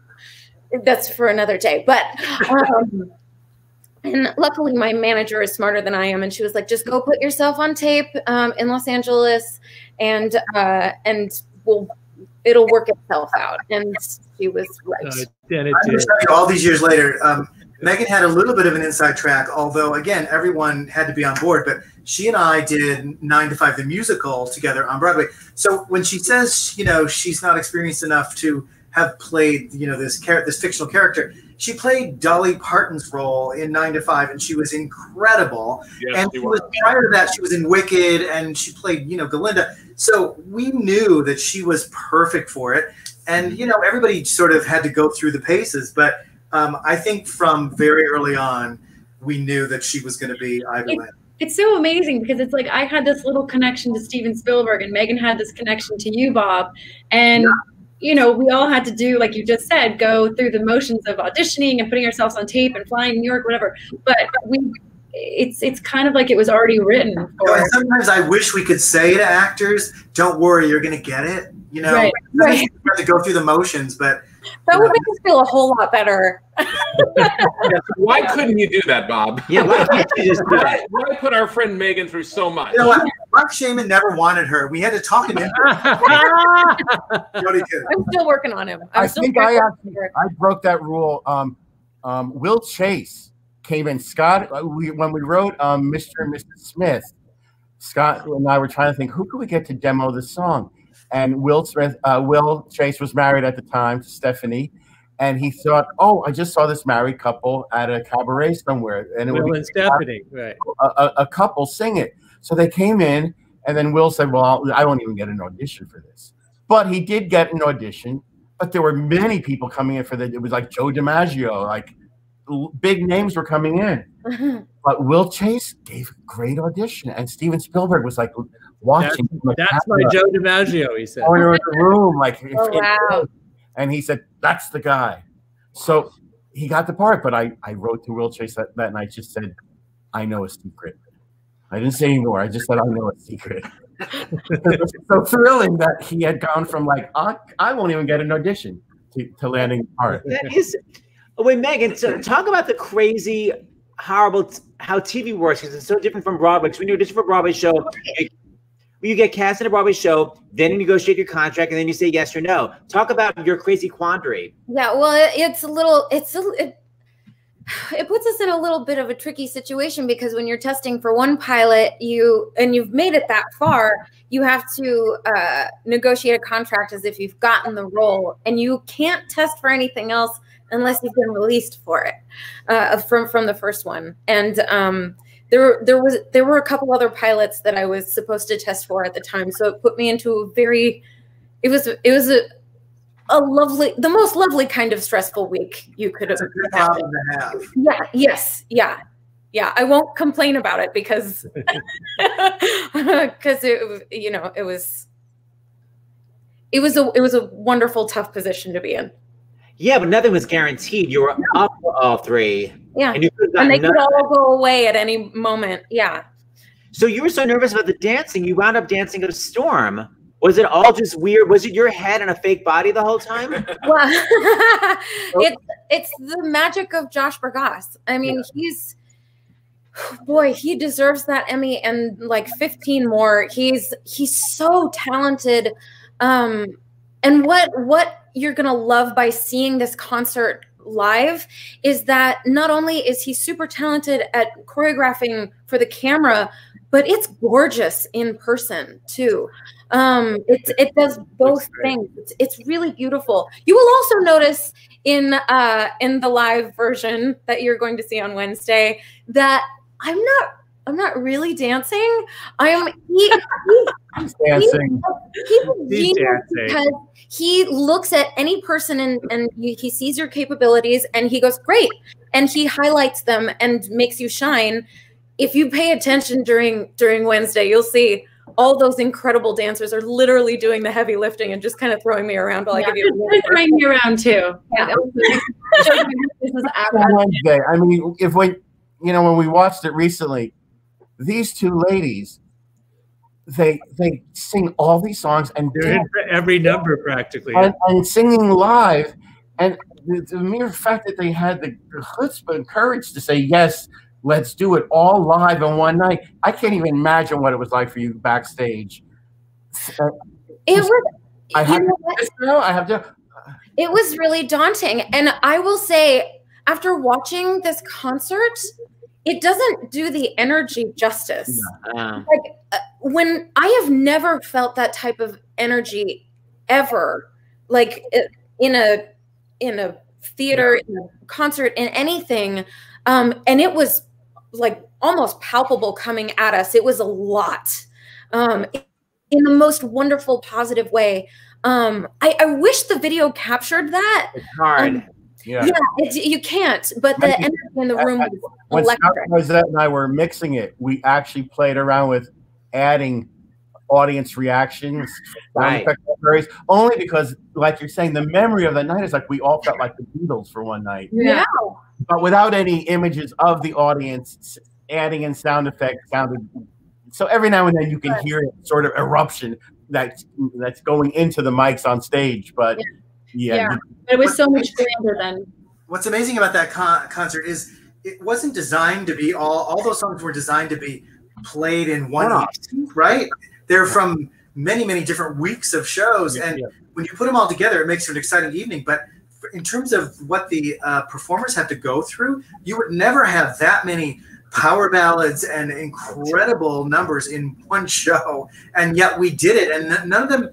That's for another day. But um, and luckily my manager is smarter than I am, and she was like, just go put yourself on tape um, in Los Angeles, and uh, and we'll it'll work itself out. And she was right. Uh, then it I'm did. tell you, all these years later, um, Megan had a little bit of an inside track, although, again, everyone had to be on board. But she and I did nine to five, the musical, together on Broadway. So when she says, you know, she's not experienced enough to have played, you know, this char- this fictional character, she played Dolly Parton's role in nine to five, and she was incredible. Yes, and she she was, was. prior to that, she was in Wicked, and she played, you know, Galinda. So we knew that she was perfect for it. And, you know, everybody sort of had to go through the paces, but Um, I think from very early on, we knew that she was going to be Ivy Lynn. It's so amazing because it's like I had this little connection to Steven Spielberg, and Megan had this connection to you, Bob. And, yeah. you know, we all had to do, like you just said, go through the motions of auditioning and putting ourselves on tape and flying to New York, whatever. But we, it's it's kind of like it was already written. For You know, and sometimes I wish we could say to actors, don't worry, you're going to get it. You know, right, right. You have to go through the motions, but that would make us feel a whole lot better. Why couldn't you do that, Bob? Yeah, why can't you just do why, that? why put our friend Megan through so much? You know what? Mark Shaman never wanted her. We had to talk him into it. What he did. I'm still working on him. I'm I still think I working actually, on him. I broke that rule. Um, um, Will Chase came in. Scott, uh, we, when we wrote um, Mister and Missus Smith, Scott and I were trying to think, who could we get to demo the song? And Will Smith, uh, Will Chase was married at the time to Stephanie, and he thought, "Oh, I just saw this married couple at a cabaret somewhere, and it Will would and be Stephanie, right? a, a, a couple sing it." So they came in, and then Will said, "Well, I'll, I won't even get an audition for this." but he did get an audition. But there were many people coming in for the. It was like Joe DiMaggio, like big names were coming in. Mm-hmm. But Will Chase gave a great audition, and Steven Spielberg was like watching. That's, that's my Joe DiMaggio, he said. Corner of the room, like, Oh, wow. and he said, "That's the guy." So he got the part. But I, I wrote to Will Chase that, that night. Just said, "I know a secret." I didn't say anymore. I just said, "I know a secret." It was so thrilling that he had gone from like, I, I won't even get an audition to, to landing the part. That is. Oh, wait, Megan. So talk about the crazy, horrible t- how T V works, because it's so different from Broadway. Because when you audition for a Broadway show, you, you get cast in a Broadway show, then you negotiate your contract, and then you say yes or no. Talk about your crazy quandary. Yeah, well, it, it's a little, it's a, it, it puts us in a little bit of a tricky situation, because when you're testing for one pilot, you and you've made it that far, you have to uh, negotiate a contract as if you've gotten the role, and you can't test for anything else unless you've been released for it uh, from from the first one. And um, there there was there were a couple other pilots that I was supposed to test for at the time, so it put me into a very it was it was a a lovely, the most lovely kind of stressful week you could have had. Yeah, yes, yeah, yeah. I won't complain about it because, because it, you know, it was, it was a, it was a wonderful, tough position to be in. Yeah, but nothing was guaranteed. You were No. up for all three. Yeah, and, you could have and they gotten could none. all go away at any moment. Yeah. So you were so nervous about the dancing, you wound up dancing a storm. Was it all just weird? Was it your head and a fake body the whole time? Well, it's it's the magic of Josh Burgas. I mean, yeah. he's boy, he deserves that Emmy and like fifteen more. He's he's so talented. Um, and what what you're gonna love by seeing this concert live is that not only is he super talented at choreographing for the camera, but it's gorgeous in person too. Um, it, it does both things. It's, it's really beautiful. You will also notice in uh, in the live version that you're going to see on Wednesday that I'm not I'm not really dancing. I am he, he, He's dancing. He, he's He's genius dancing. because he looks at any person and, and he, he sees your capabilities and he goes, great. And he highlights them and makes you shine. If you pay attention during during Wednesday, you'll see all those incredible dancers are literally doing the heavy lifting and just kind of throwing me around while Yeah, I give you they're throwing me around too. Yeah. This is On Wednesday. I mean, if we, you know, when we watched it recently, these two ladies, they they sing all these songs and They're in every number practically. and, and singing live, and the, the mere fact that they had the, the chutzpah and courage to say yes, let's do it all live in one night. I can't even imagine what it was like for you backstage. Uh, It was I you have know to, what? this now, I have to. It was really daunting. And I will say, after watching this concert, it doesn't do the energy justice. Um, Like uh, when I have never felt that type of energy ever, like uh, in a in a theater, in a concert, in anything. Um, and it was like almost palpable coming at us. It was a lot, um, in the most wonderful, positive way. Um, I, I wish the video captured that. It's hard. Um, Yeah. yeah, it's, you can't. But the I- energy in the room was When Scott electric. Rosette and I were mixing it, we actually played around with adding audience reactions, sound Right. effect libraries, only because, like you're saying, the memory of the night is like we all felt like the Beatles for one night, Yeah. but without any images of the audience adding in sound effects. Sounded so every now and then you can hear it sort of eruption that's that's going into the mics on stage, but yeah, Yeah, but it was so much grander then. What's amazing about that con- concert is it wasn't designed to be all. All those songs were designed to be played in one evening, right? They're from many, many different weeks of shows, and when you put them all together, it makes for an exciting evening. But in terms of what the uh, performers have to go through, you would never have that many power ballads and incredible numbers in one show, and yet we did it, and n- none of them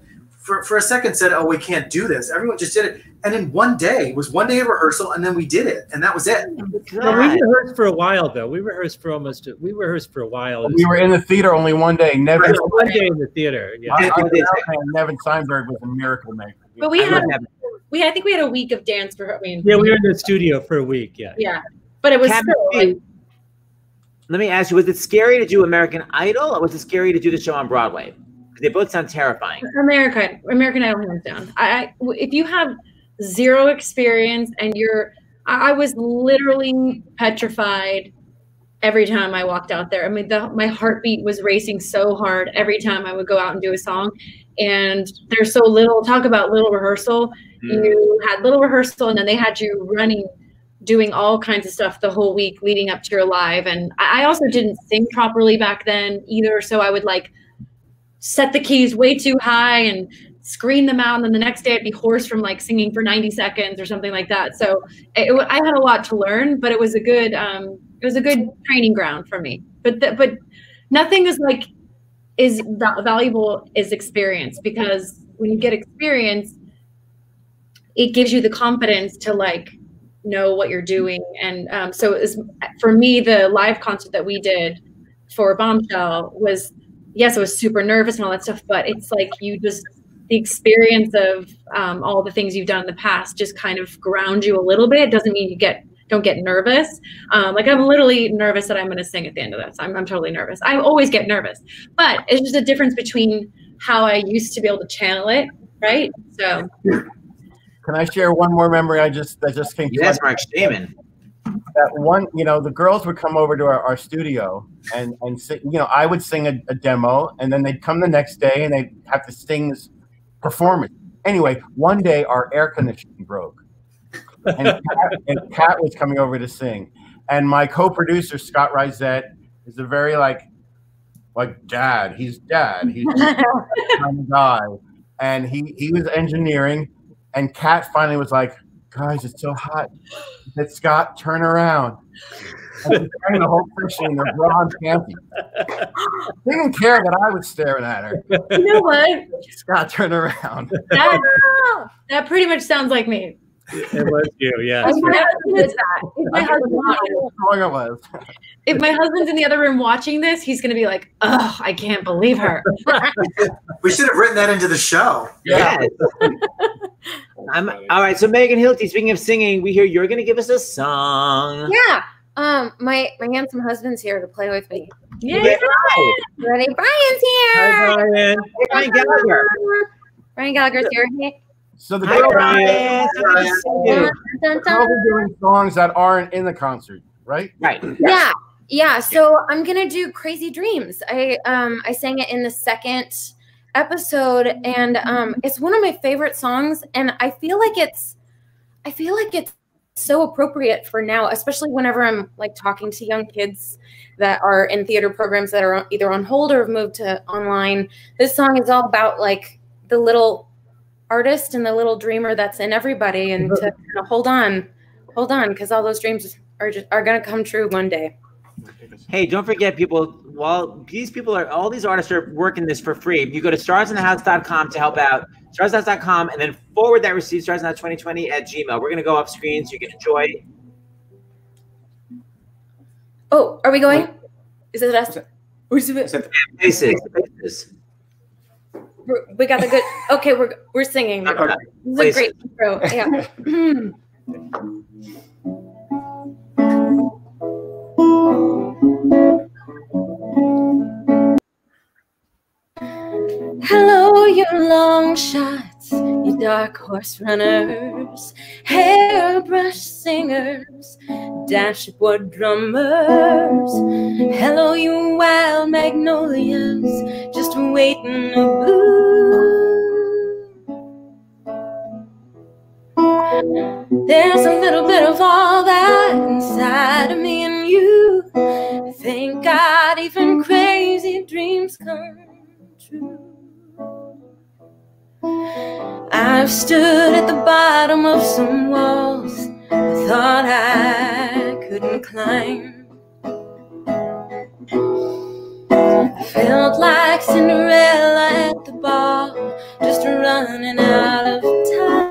for, for a second said, oh, we can't do this. Everyone just did it. And in one day, it was one day of rehearsal, and then we did it. And that was it. Well, we rehearsed for a while, though. We rehearsed for almost, we rehearsed for a while. We were in the theater only one day. Nevin, one day in the theater. Yeah. I, I was saying Nevin Steinberg was a miracle maker. But we had, we I think we had a week of dance for. I mean, yeah, we were in the studio for a week. Yeah. Yeah, but it was Kat, still like. Let me ask you: was it scary to do American Idol, or was it scary to do the show on Broadway? Because they both sound terrifying. American American Idol hands down. I, I if you have zero experience and you're, I, I was literally petrified every time I walked out there. I mean, the, my heartbeat was racing so hard every time I would go out and do a song. And there's so little, talk about little rehearsal. Mm. You had little rehearsal and then they had you running, doing all kinds of stuff the whole week leading up to your live. And I also didn't sing properly back then either. So I would like set the keys way too high and screen them out. And then the next day I'd be hoarse from like singing for ninety seconds or something like that. So it, it, I had a lot to learn, but it was a good, um, it was a good training ground for me. But, the, but nothing is like, is valuable as experience, because when you get experience, it gives you the confidence to like know what you're doing. And um, so it was, for me, the live concert that we did for Bombshell was, yes, I was super nervous and all that stuff, but it's like you just, the experience of um, all the things you've done in the past just kind of ground you a little bit. It doesn't mean you get don't get nervous. Um, like I'm literally nervous that I'm going to sing at the end of this. I'm, I'm totally nervous. I always get nervous, but it's just a difference between how I used to be able to channel it, right? So, can I share one more memory? I just that just came. Yes, Mark Stamen. That one, you know, the girls would come over to our, our studio and and sing, you know, I would sing a, a demo, and then they'd come the next day and they'd have to sing this performance. Anyway, one day our air conditioning broke. And Kat, and Kat was coming over to sing, and my co-producer Scott Risette is a very like, like dad. He's dad. He's kind of guy, and he he was engineering, and Kat finally was like, "Guys, it's so hot." He said, "Scott, turn around." And she's turning the whole section in their bra and panties. They didn't care that I was staring at her. You know what? Scott, turn around. That, that pretty much sounds like me. It was you, yeah. If my husband is that. If my husband, if my husband's in the other room watching this, he's going to be like, "Oh, I can't believe her." We should have written that into the show. Yeah. I'm all right. So Megan Hilty, speaking of singing, we hear you're going to give us a song. Yeah. Um, my my handsome husband's here to play with me. Yeah. Yeah. Ready? Brian's here. Hi, Brian. Hey, Brian Gallagher. Brian Gallagher's here. Hey. So the Hi, girls, Brian. the girls are doing songs that aren't in the concert, right? Right. Yeah. Yeah. So I'm gonna do Crazy Dreams. I um I sang it in the second episode, and um it's one of my favorite songs, and I feel like it's I feel like it's so appropriate for now, especially whenever I'm like talking to young kids that are in theater programs that are either on hold or have moved to online. This song is all about like the little artist and the little dreamer that's in everybody, and to kind of hold on, hold on, because all those dreams are just are gonna come true one day. Hey, don't forget, people, while these people are, all these artists are working this for free. You go to stars in the house dot com to help out, stars in the house dot com, and then forward that receipt, stars in the house twenty twenty at Gmail. We're going to go off screen so you can enjoy. Oh, are we going? Is it us? Where's it? Faces. Faces. We're, we got the good. Okay, we're we're singing. Okay. This is a great intro. Yeah. Hello, you long shots, you dark horse runners, hairbrush singers, dashboard drummers. Hello, you wild magnolias, just waiting to bloom. There's a little bit of all that inside of me and you. Thank God even crazy dreams come true. I've stood at the bottom of some walls I thought I couldn't climb. I felt like Cinderella at the ball, just running out of time.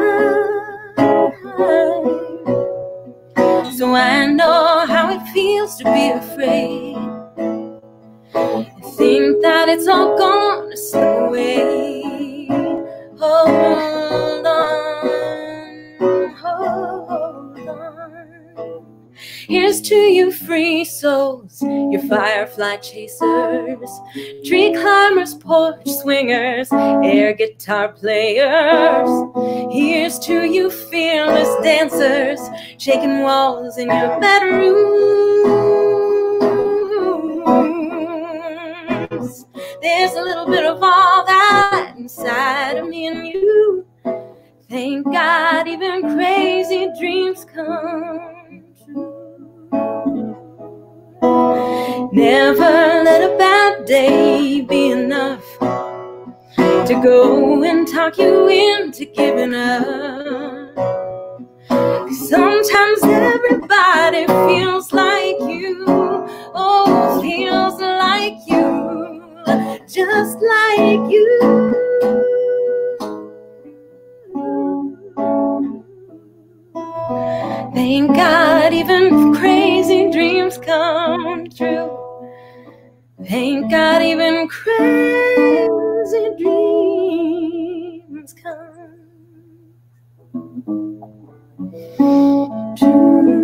So I know how it feels to be afraid, and think that it's all gonna slip away. Hold on, hold on. Here's to you free souls, your firefly chasers, tree climbers, porch swingers, air guitar players. Here's to you fearless dancers, shaking walls in your bedrooms. There's a little bit of all that inside of me and you. Thank God even crazy dreams come true. Never let a bad day be enough to go and talk you into giving up. Sometimes everybody feels like you, oh, feels like you, just like you. Thank God even crazy dreams come true. Thank God even crazy dreams come true.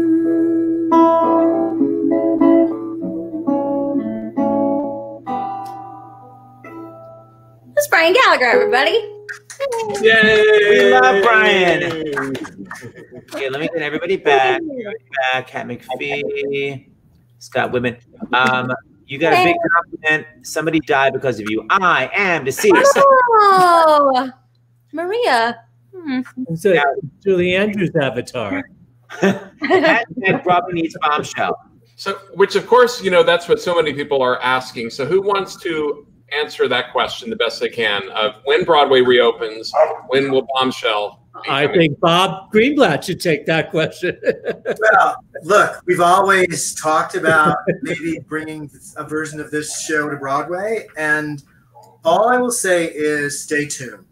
It's Brian Gallagher, everybody. Yay! We love Brian. Okay, let me get everybody back. Everybody back. Kat McPhee, Scott Whitman. Um, you got a big compliment. Somebody died because of you. I am deceased. Oh, Maria. Hmm. So Julie Andrews' avatar. Hashtag probably needs bombshell. So, which of course, you know, that's what so many people are asking. So who wants to answer that question the best they can of when Broadway reopens, when will Bombshell be I coming? think Bob Greenblatt should take that question. Well, look, we've always talked about maybe bringing a version of this show to Broadway, and all I will say is stay tuned.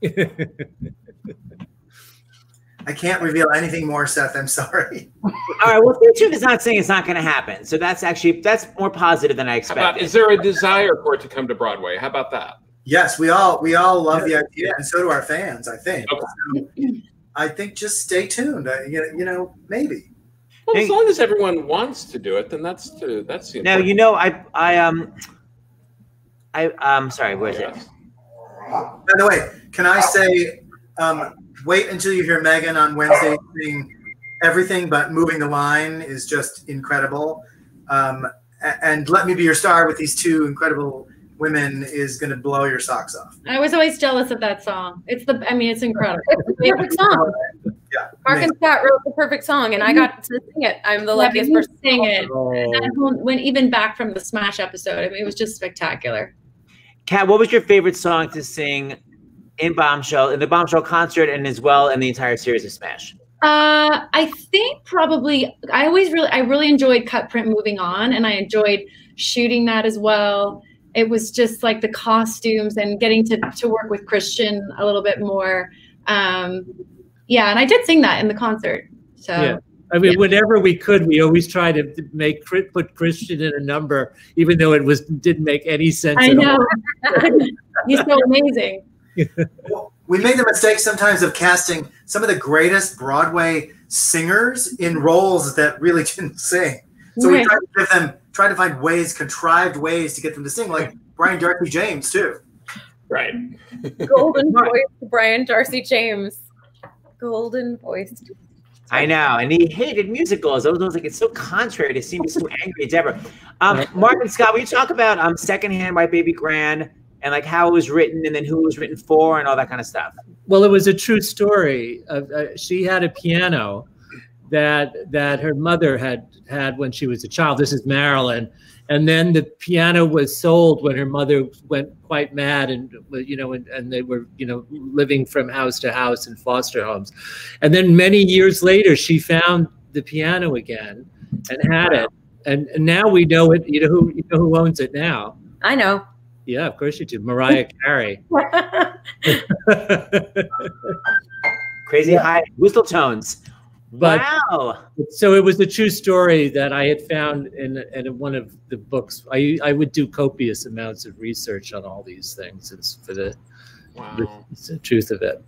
I can't reveal anything more, Seth. I'm sorry. All right. Well, stay tuned is not saying it's not going to happen. So that's actually that's more positive than I How expected. about, is there a desire for it to come to Broadway? How about that? Yes, we all we all love the idea, and so do our fans, I think. Okay. So I think just stay tuned. Uh, you, you know, maybe. Well, as long as everyone wants to do it, then that's to that's the Now important you know I I um I um sorry where's it? By the way, can I say, um, wait until you hear Megan on Wednesday sing Everything But Moving the Line is just incredible. Um, a- and Let Me Be Your Star with these two incredible women is going to blow your socks off. I was always jealous of that song. It's the, I mean, it's incredible. It's the perfect song. Yeah. Mark and Scott wrote the perfect song, and I got to sing it. I'm the Yeah, luckiest you person. sing it. Oh. And that whole- when even back from the Smash episode, I mean, it was just spectacular. Kat, what was your favorite song to sing in Bombshell, in the Bombshell concert, and as well in the entire series of Smash? Uh, I think probably I always really I really enjoyed Cut Print Moving On, and I enjoyed shooting that as well. It was just like the costumes and getting to to work with Christian a little bit more. Um, yeah, and I did sing that in the concert. So Yeah. I mean, whenever we could, we always try to make put Christian in a number, even though it was didn't make any sense. I at know all. he's so amazing. We made the mistake sometimes of casting some of the greatest Broadway singers in roles that really didn't sing. So we Right. tried to give them, try to find ways, contrived ways to get them to sing, like Brian Darcy James too. Right. Golden voiced Brian Darcy James. Golden voiced. I know, and he hated musicals. I was always like, it's so contrary to see me so angry at Deborah. Um, Mark and Scott, will you talk about um, Secondhand White Baby Grand and like how it was written and then who it was written for and all that kind of stuff? Well, it was a true story. Uh, uh, she had a piano that that her mother had had when she was a child. This is Marilyn, and then the piano was sold when her mother went quite mad, and you know, and, and they were you know living from house to house in foster homes. And then many years later, she found the piano again and had it, and, and now we know it. You know who you know who owns it now? I know. Yeah, of course you do. Mariah Carey. Crazy high whistle tones. But, wow. So it was a true story that I had found in, in one of the books. I I would do copious amounts of research on all these things. It's for the, wow. the, it's the truth of it.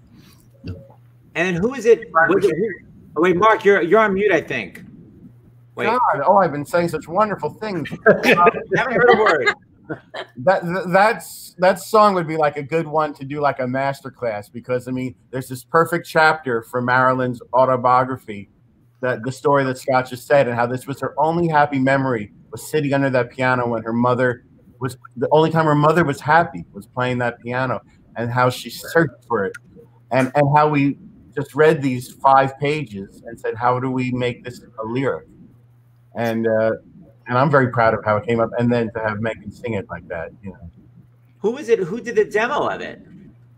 And who is it? Was it who, oh, wait, Mark, you're you're on mute, I think. Wait. God, oh, I've been saying such wonderful things. I haven't heard a word. That that's that song would be like a good one to do like a master class, because I mean there's this perfect chapter from Marilyn's autobiography, that the story that Scott just said, and how this was her only happy memory was sitting under that piano when her mother was the only time her mother was happy was playing that piano, and how she searched for it, and and how we just read these five pages and said, how do we make this a lyric? And uh And I'm very proud of how it came up, and then to have Megan sing it like that, you know. Who is it? Who did the demo of it?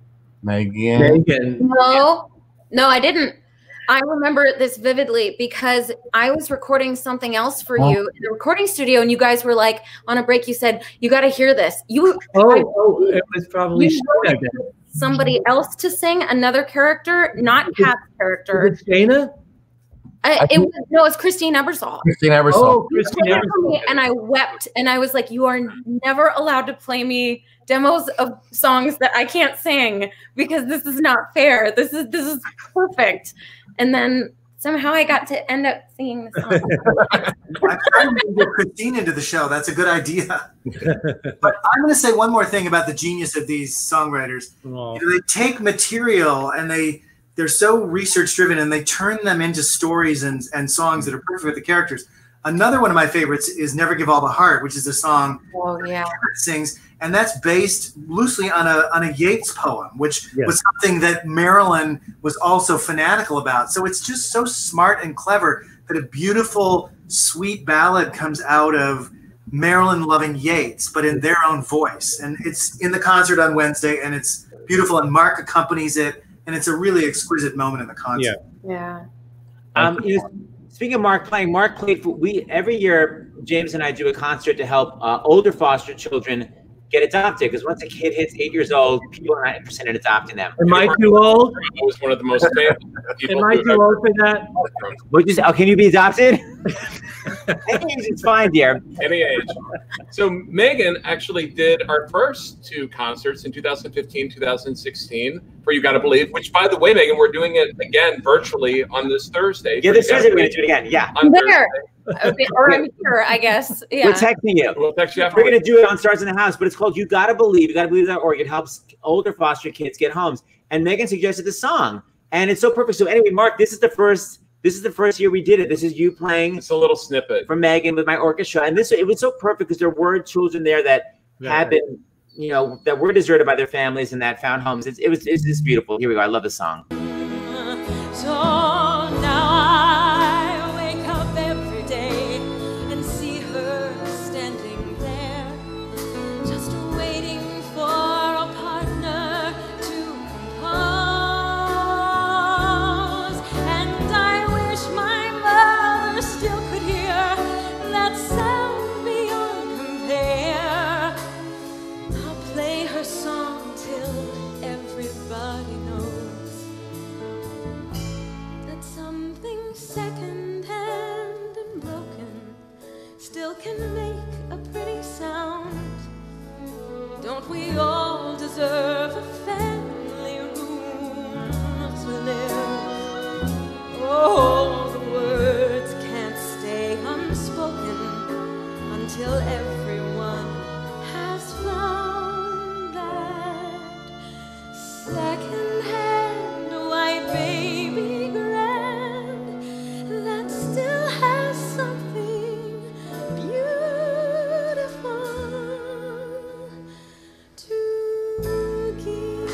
Megan. Megan. No, no, I didn't. I remember this vividly because I was recording something else for Oh. you in the recording studio, and you guys were like on a break. You said you got to hear this. You Oh, I- oh, it was probably you Shayna wanted then. somebody else to sing, another character, not Kat's character. Was it Shayna? I, it was no, it's Christine Ebersol. Christine Ebersol. Oh, You Christine played it for Ebersol. me, and I wept, and I was like, "You are never allowed to play me demos of songs that I can't sing because this is not fair. This is this is perfect." And then somehow I got to end up singing the song. I'm trying to get Christine into the show. That's a good idea. But I'm going to say one more thing about the genius of these songwriters. Oh. You know, they take material and they they're so research driven, and they turn them into stories and and songs that are perfect with the characters. Another one of my favorites is "Never Give All the Heart," which is a song Oh yeah. Garrett sings, and that's based loosely on a on a Yeats poem, which Yes. was something that Marilyn was also fanatical about. So it's just so smart and clever that a beautiful, sweet ballad comes out of Marilyn loving Yeats, but in their own voice. And it's in the concert on Wednesday, and it's beautiful, and Mark accompanies it, and it's a really exquisite moment in the concert. Yeah. Um, you know, speaking of Mark playing, Mark played for, we every year James and I do a concert to help uh, older foster children get adopted, because once a kid hits eight years old, people are not interested in adopting them. Am I too old? I was one of the most famous people. Am I who too ever- old for that? Would you say, oh, can you be adopted? Any age is fine, dear. Any age. So Megan actually did our first two concerts in two thousand fifteen, two thousand sixteen for You Gotta Believe, which, by the way, Megan, we're doing it again virtually on this Thursday. Yeah, for this You Gotta Thursday we're gonna Believe. do it again. Yeah. On There. Thursday. Okay, or I'm here, I guess. Yeah. We're texting you. We'll text you after. We're gonna do it on Stars in the House, but it's called You Gotta Believe. You Gotta Believe dot org. It helps older foster kids get homes. And Megan suggested the song, and it's so perfect. So anyway, Mark, this is the first. This is the first year we did it. This is you playing It's a little snippet. for Megan with my orchestra, and this it was so perfect because there were children there that had been, you know, that were deserted by their families and that found homes. It's, it was it's just beautiful. Here we go. I love the song. So now I wake up every day and see her standing there, just waiting for a partner to compose. And I wish my mother still could hear that sound beyond compare. I'll play her song till everybody knows that something second-hand and broken still can make a pretty sound. Don't we all deserve a family room to live? Oh, the words can't stay unspoken until everyone has found that second-hand white baby grand that still has something beautiful to give.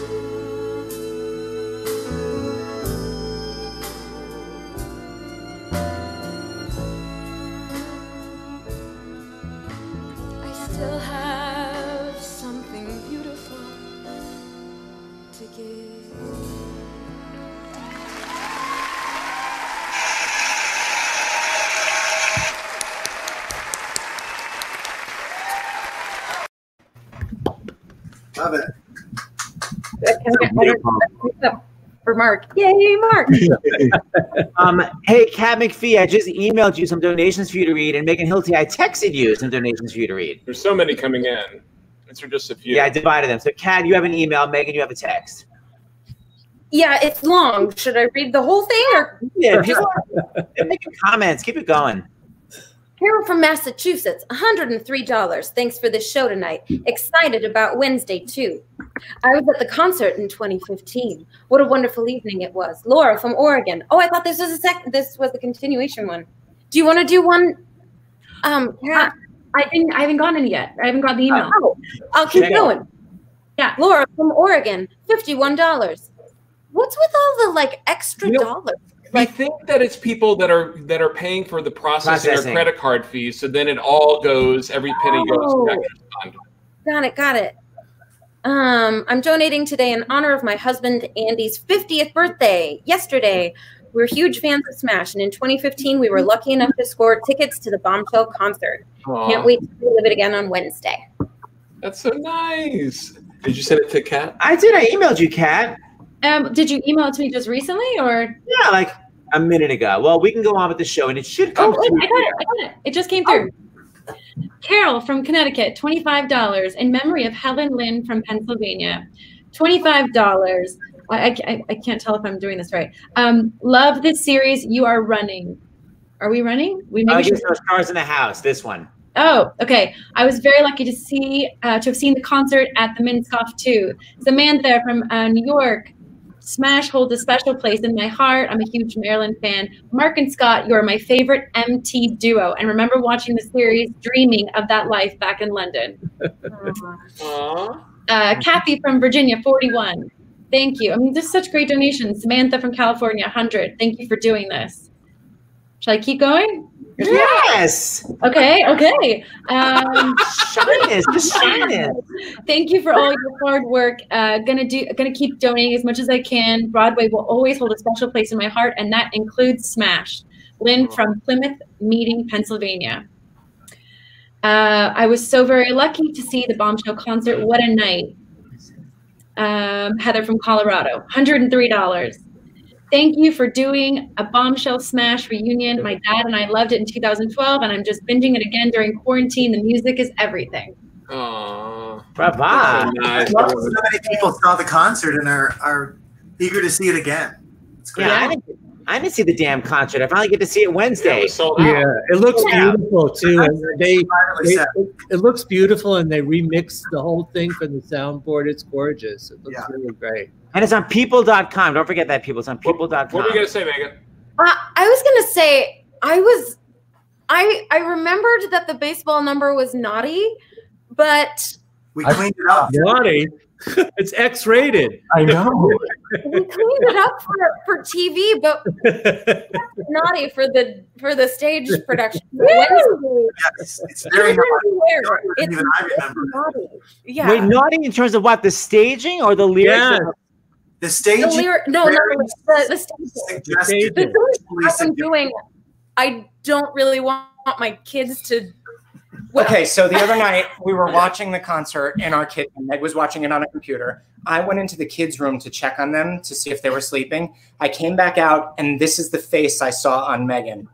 Love it. For Mark. Yay, Mark. um, hey, Kat McPhee, I just emailed you some donations for you to read, and Megan Hilty, I texted you some donations for you to read. There's so many coming in. Answer just a few. Yeah, I divided them. So, Kat, you have an email. Megan, you have a text. Yeah, it's long. Should I read the whole thing? Or? Yeah, just make comments. Keep it going. Carol from Massachusetts, one hundred three dollars. Thanks for the show tonight. Excited about Wednesday, too. I was at the concert in twenty fifteen. What a wonderful evening it was. Laura from Oregon. Oh, I thought this was a sec. This was the continuation one. Do you want to do one? Um, yeah. I didn't. I haven't gotten any yet. I haven't got the email. Oh, I'll keep Okay. going. Yeah, Laura from Oregon, fifty-one dollars. What's with all the like extra You know, dollars? I think that it's people that are that are paying for the processing, Processing. or credit card fees, so then it all goes, every penny goes Oh. to Extras Fund. Got it, got it. Um, I'm donating today in honor of my husband Andy's fiftieth birthday. Yesterday, we were huge fans of Smash, and in twenty fifteen, we were lucky enough to score tickets to the Bombshell concert. Aw. Can't wait to live it again on Wednesday. That's so nice. Did you send it to Kat? I did. I emailed you, Kat. Um, did you email it to me just recently, or? Yeah, like a minute ago. Well, we can go on with the show, and it should Oh, come. wait, to I got it. I got it. It just came through. Carol from Connecticut, twenty-five dollars in memory of Helen Lynn from Pennsylvania. twenty-five dollars. I, I, I can't tell if I'm doing this right. Um, love this series. You are running. Are we running? We I maybe guess should. there's Stars in the House. This one. Oh, okay. I was very lucky to see uh, to have seen the concert at the Minskoff too. Samantha from uh, New York. Smash holds a special place in my heart. I'm a huge Maryland fan. Mark and Scott, you are my favorite M T duo, and remember watching the series, dreaming of that life back in London. Aww. Uh, Kathy from Virginia, forty-one. Thank you. I mean, this is such great donations. Samantha from California, one hundred. Thank you for doing this. Shall I keep going? Yes. Okay, okay. Um, shyness, just shyness. Thank you for all your hard work. Uh, gonna do, gonna keep donating as much as I can. Broadway will always hold a special place in my heart, and that includes Smash. Lynn from Plymouth Meeting, Pennsylvania. Uh, I was so very lucky to see the Bombshell concert. What a night. Um, Heather from Colorado, one hundred three dollars. Thank you for doing a Bombshell Smash reunion. My dad and I loved it in two thousand twelve, and I'm just binging it again during quarantine. The music is everything. Aww. Brava. So nice. So many people saw the concert and are, are eager to see it again. It's great. Yeah, I didn't, I didn't see the damn concert. I finally get to see it Wednesday. Yeah, it looks Yeah. beautiful too, and they, Privately they said. it, it looks beautiful, and they remixed the whole thing from the soundboard. It's gorgeous. It looks Yeah. really great. And it's on people dot com. Don't forget that, people. It's on people dot com. What were you gonna say, Megan? Uh, I was gonna say I was, I I remembered that the baseball number was naughty, but We cleaned it up. Naughty. It's X-rated. I know. we cleaned it up for, for T V, but naughty for the for the stage production. Wednesday, Yes, it's very naughty. everywhere. It's Even I remember. naughty. Yeah. Wait, naughty in terms of what? The staging or the lyrics? Yeah. The stage. the lyric, no, no, very the, the stage. suggested. The thing Police I'm doing, I don't really want my kids to. Well, Okay, so the other night we were watching the concert in our kitchen. Meg was watching it on a computer. I went into the kids' room to check on them to see if they were sleeping. I came back out, and this is the face I saw on Megan.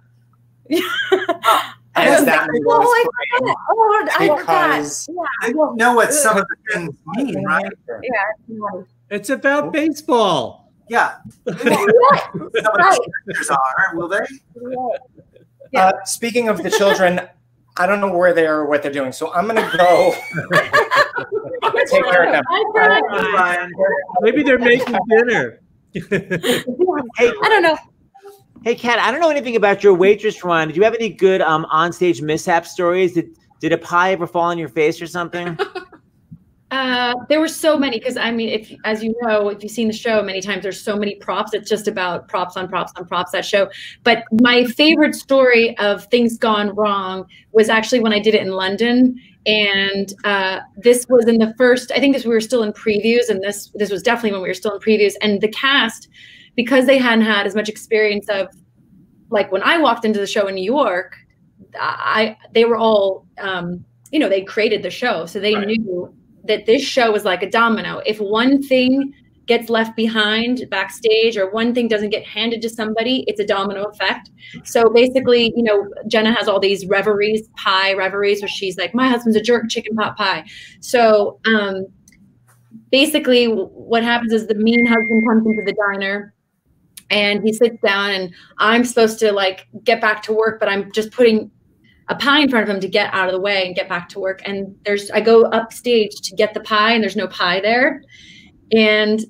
I As was that like, was oh, I playing. forgot. Oh, I forgot. Because They don't know what some of the things mean, right? Yeah, it's naughty. It's about baseball. Yeah. Right. Some of Right. the pictures are, will they? Yeah. uh, speaking of the children, I don't know where they are or what they're doing, so I'm gonna go take care of them. Bye, Brian. Maybe they're making dinner. Hey, I don't know. hey, Kat, I don't know anything about your waitress run. Did you have any good um onstage mishap stories? Did did a pie ever fall on your face or something? Uh, there were so many because I mean, if as you know, if you've seen the show many times, there's so many props. It's just about props on props on props, that show. But my favorite story of things gone wrong was actually when I did it in London. And uh, this was in the first, I think this we were still in previews, and this this was definitely when we were still in previews. And the cast, because they hadn't had as much experience of, like when I walked into the show in New York, I they were all, um, you know, they created the show, so they Right. knew that this show is like a domino. If one thing gets left behind backstage or one thing doesn't get handed to somebody, it's a domino effect. So basically, you know, Jenna has all these reveries, pie reveries, where she's like, my husband's a jerk, chicken pot pie. So um, basically what happens is the mean husband comes into the diner and he sits down and I'm supposed to like get back to work, but I'm just putting a pie in front of him to get out of the way and get back to work. And there's, I go upstage to get the pie and there's no pie there. And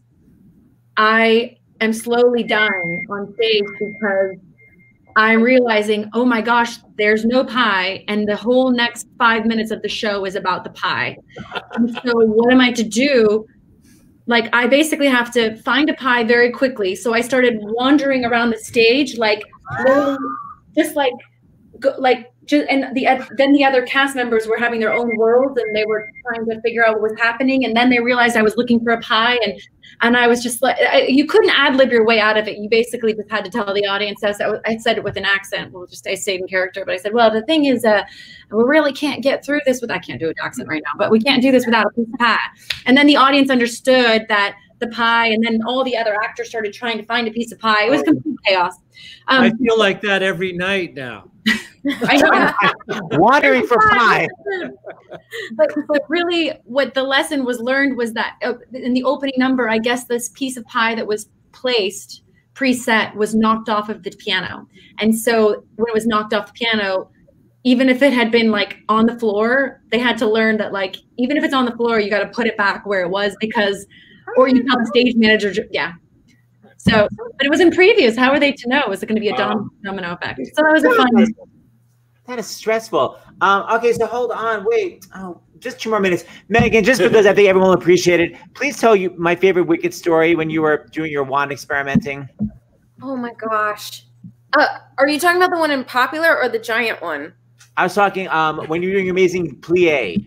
I am slowly dying on stage because I'm realizing, oh my gosh, there's no pie. And the whole next five minutes of the show is about the pie. And so what am I to do? Like, I basically have to find a pie very quickly. So I started wandering around the stage, like, literally just like, go, like, just, and the uh, then the other cast members were having their own worlds and they were trying to figure out what was happening. And then they realized I was looking for a pie, and and I was just like, I, you couldn't ad lib your way out of it. You basically just had to tell the audience. As I, I said it with an accent. We'll just say stayed in character. But I said, well, the thing is, uh, we really can't get through this with. I can't do an accent right now, but we can't do this without a piece of pie. And then the audience understood that the pie, and then all the other actors started trying to find a piece of pie. It was complete chaos. Um, I feel like that every night now. I know. Wandering for pie. But, but really what the lesson was learned was that uh, in the opening number, I guess this piece of pie that was placed preset was knocked off of the piano. And so when it was knocked off the piano, even if it had been like on the floor, they had to learn that like, even if it's on the floor, you got to put it back where it was, because, or you tell the stage manager, yeah. So, but it was in previews. How are they to know? Was it going to be a dom domino effect? So that was a fun. That is stressful. Um, okay, so hold on, wait. Oh, just two more minutes. Megan, just because I think everyone will appreciate it, please tell you my favorite Wicked story when you were doing your wand experimenting. Oh my gosh. Uh, are you talking about the one in Popular or the giant one? I was talking um, when you were doing your amazing plie.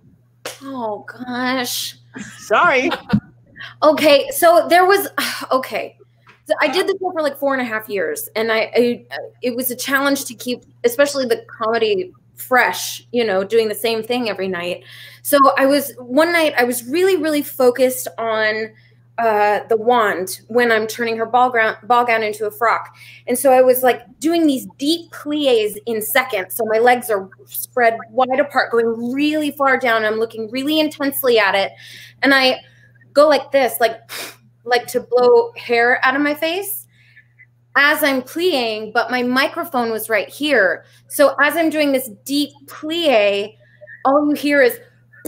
Oh gosh. Sorry. Okay, so there was, okay. So I did this for like four and a half years, and I, I it was a challenge to keep, especially the comedy, fresh, you know, doing the same thing every night. So I was, one night I was really, really focused on uh, the wand when I'm turning her ball, ground, ball gown into a frock. And so I was like doing these deep plies in seconds. So my legs are spread wide apart, going really far down. I'm looking really intensely at it. And I go like this, like, like to blow hair out of my face as I'm plieing, but my microphone was right here. So as I'm doing this deep plie, all you hear is,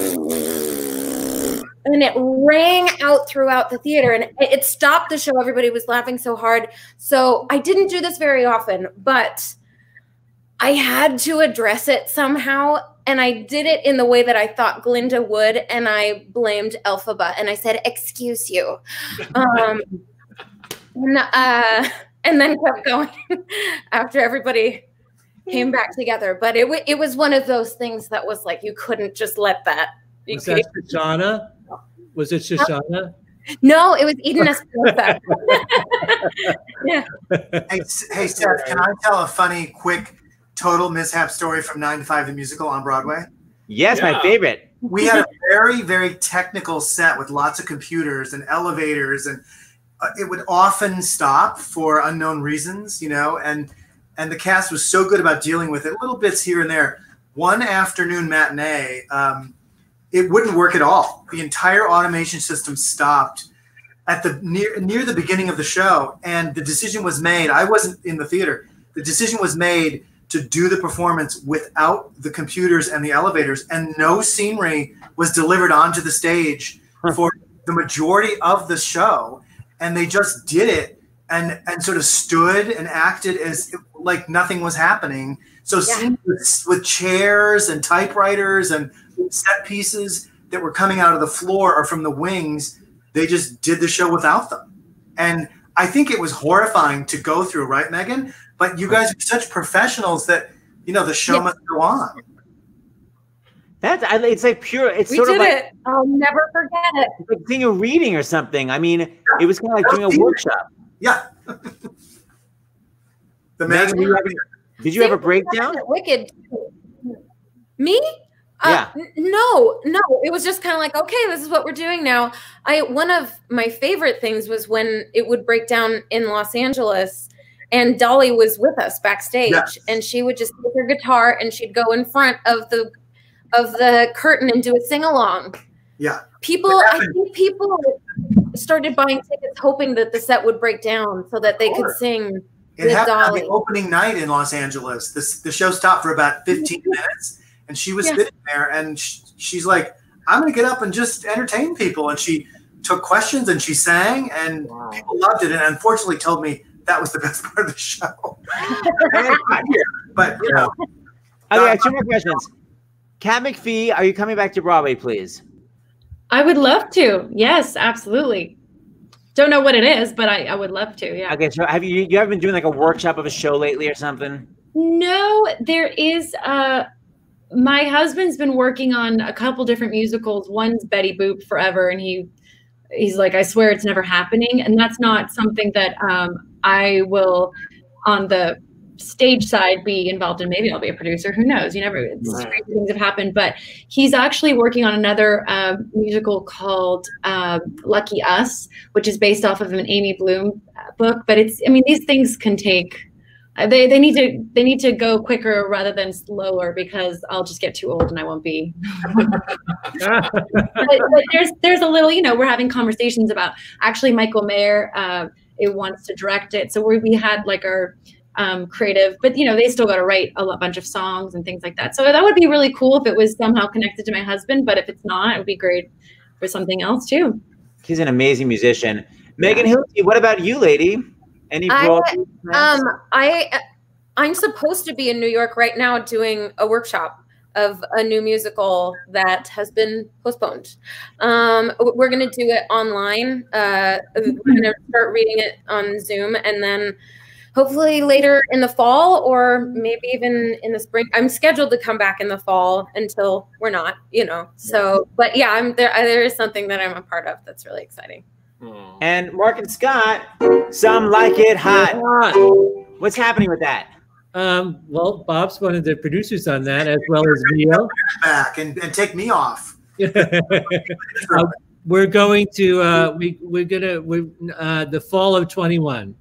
and it rang out throughout the theater, and it stopped the show. Everybody was laughing so hard. So I didn't do this very often, but I had to address it somehow. And I did it in the way that I thought Glinda would, and I blamed Elphaba, and I said, "Excuse you," um, and, uh, and then kept going after everybody came back together. But it it was one of those things that was like you couldn't just let that. You Was that Shoshana? Was it Shoshana? No, it was Eden Espinosa. Yeah. Hey, hey, Seth, can I tell a funny, quick, total mishap story from nine to five the musical on Broadway? Yes, yeah. My favorite. We had a very, very technical set with lots of computers and elevators, and uh, it would often stop for unknown reasons, you know, and and the cast was so good about dealing with it, little bits here and there. One afternoon matinee, um, it wouldn't work at all. The entire automation system stopped at the near near the beginning of the show, and the decision was made. I wasn't in the theater. The decision was made to do the performance without the computers and the elevators, and no scenery was delivered onto the stage for the majority of the show. And they just did it and, and sort of stood and acted as if, like nothing was happening. So yeah. with, with chairs and typewriters and set pieces that were coming out of the floor or from the wings, they just did the show without them. And I think it was horrifying to go through, right, Megan? But you guys are such professionals that, you know, the show yeah. must go on. That's, it's like pure, it's we sort did of like, it. I'll never forget it. It's like doing a reading or something. I mean, it was kind of like doing a workshop. Yeah. The Megan, did you, ever, did you have a breakdown? Wicked. Me? Uh, n- no, no. It was just kind of like, okay, this is what we're doing now. I one of my favorite things was when it would break down in Los Angeles, and Dolly was with us backstage, Yes. and she would just take her guitar and she'd go in front of the of the curtain and do a sing along. Yeah. People, I think people started buying tickets hoping that the set would break down so that they could sing It with happened on Dolly. the opening night in Los Angeles. This the show stopped for about fifteen minutes, and she was Yeah. sitting there, and sh- she's like, "I'm going to get up and just entertain people." And she took questions and she sang, and people loved it. And unfortunately, told me that was the best part of the show. But you know, Okay, I have two more questions. Kat McPhee, are you coming back to Broadway, please? I would love to. Yes, absolutely. Don't know what it is, but I, I would love to. Yeah. Okay, so have you you haven't been doing like a workshop of a show lately or something? No, there is. Uh, my husband's been working on a couple different musicals. One's Betty Boop Forever, and he he's like, I swear it's never happening, and that's not something that um, I will on the stage side be involved in. Maybe I'll be a producer. Who knows? You never. It's Right. crazy things have happened, but he's actually working on another um, musical called um, Lucky Us, which is based off of an Amy Bloom book. But it's. I mean, these things can take. Uh, They they need to they need to go quicker rather than slower, because I'll just get too old and I won't be. but, but there's there's a little, you know, we're having conversations about actually Michael Mayer uh, it wants to direct it, so we we had like our um, creative, but you know they still got to write a lo- bunch of songs and things like that. So that would be really cool if it was somehow connected to my husband, but if it's not, it would be great for something else too. He's an amazing musician. Megan Hilty, what about you, lady? Any I, Broadway plans? um, I, I'm supposed to be in New York right now doing a workshop of a new musical that has been postponed. Um, we're going to do it online. Uh, we're going to start reading it on Zoom, and then hopefully later in the fall, or maybe even in the spring. I'm scheduled to come back in the fall until we're not, you know. So, but yeah, I'm there. There is something that I'm a part of that's really exciting. And Mark and Scott, some like it hot. What's happening with that? Um, well, Bob's one of the producers on that, as well as Neil. back and, and take me off. Uh, we're going to uh, we we're gonna we uh, the fall of twenty-one.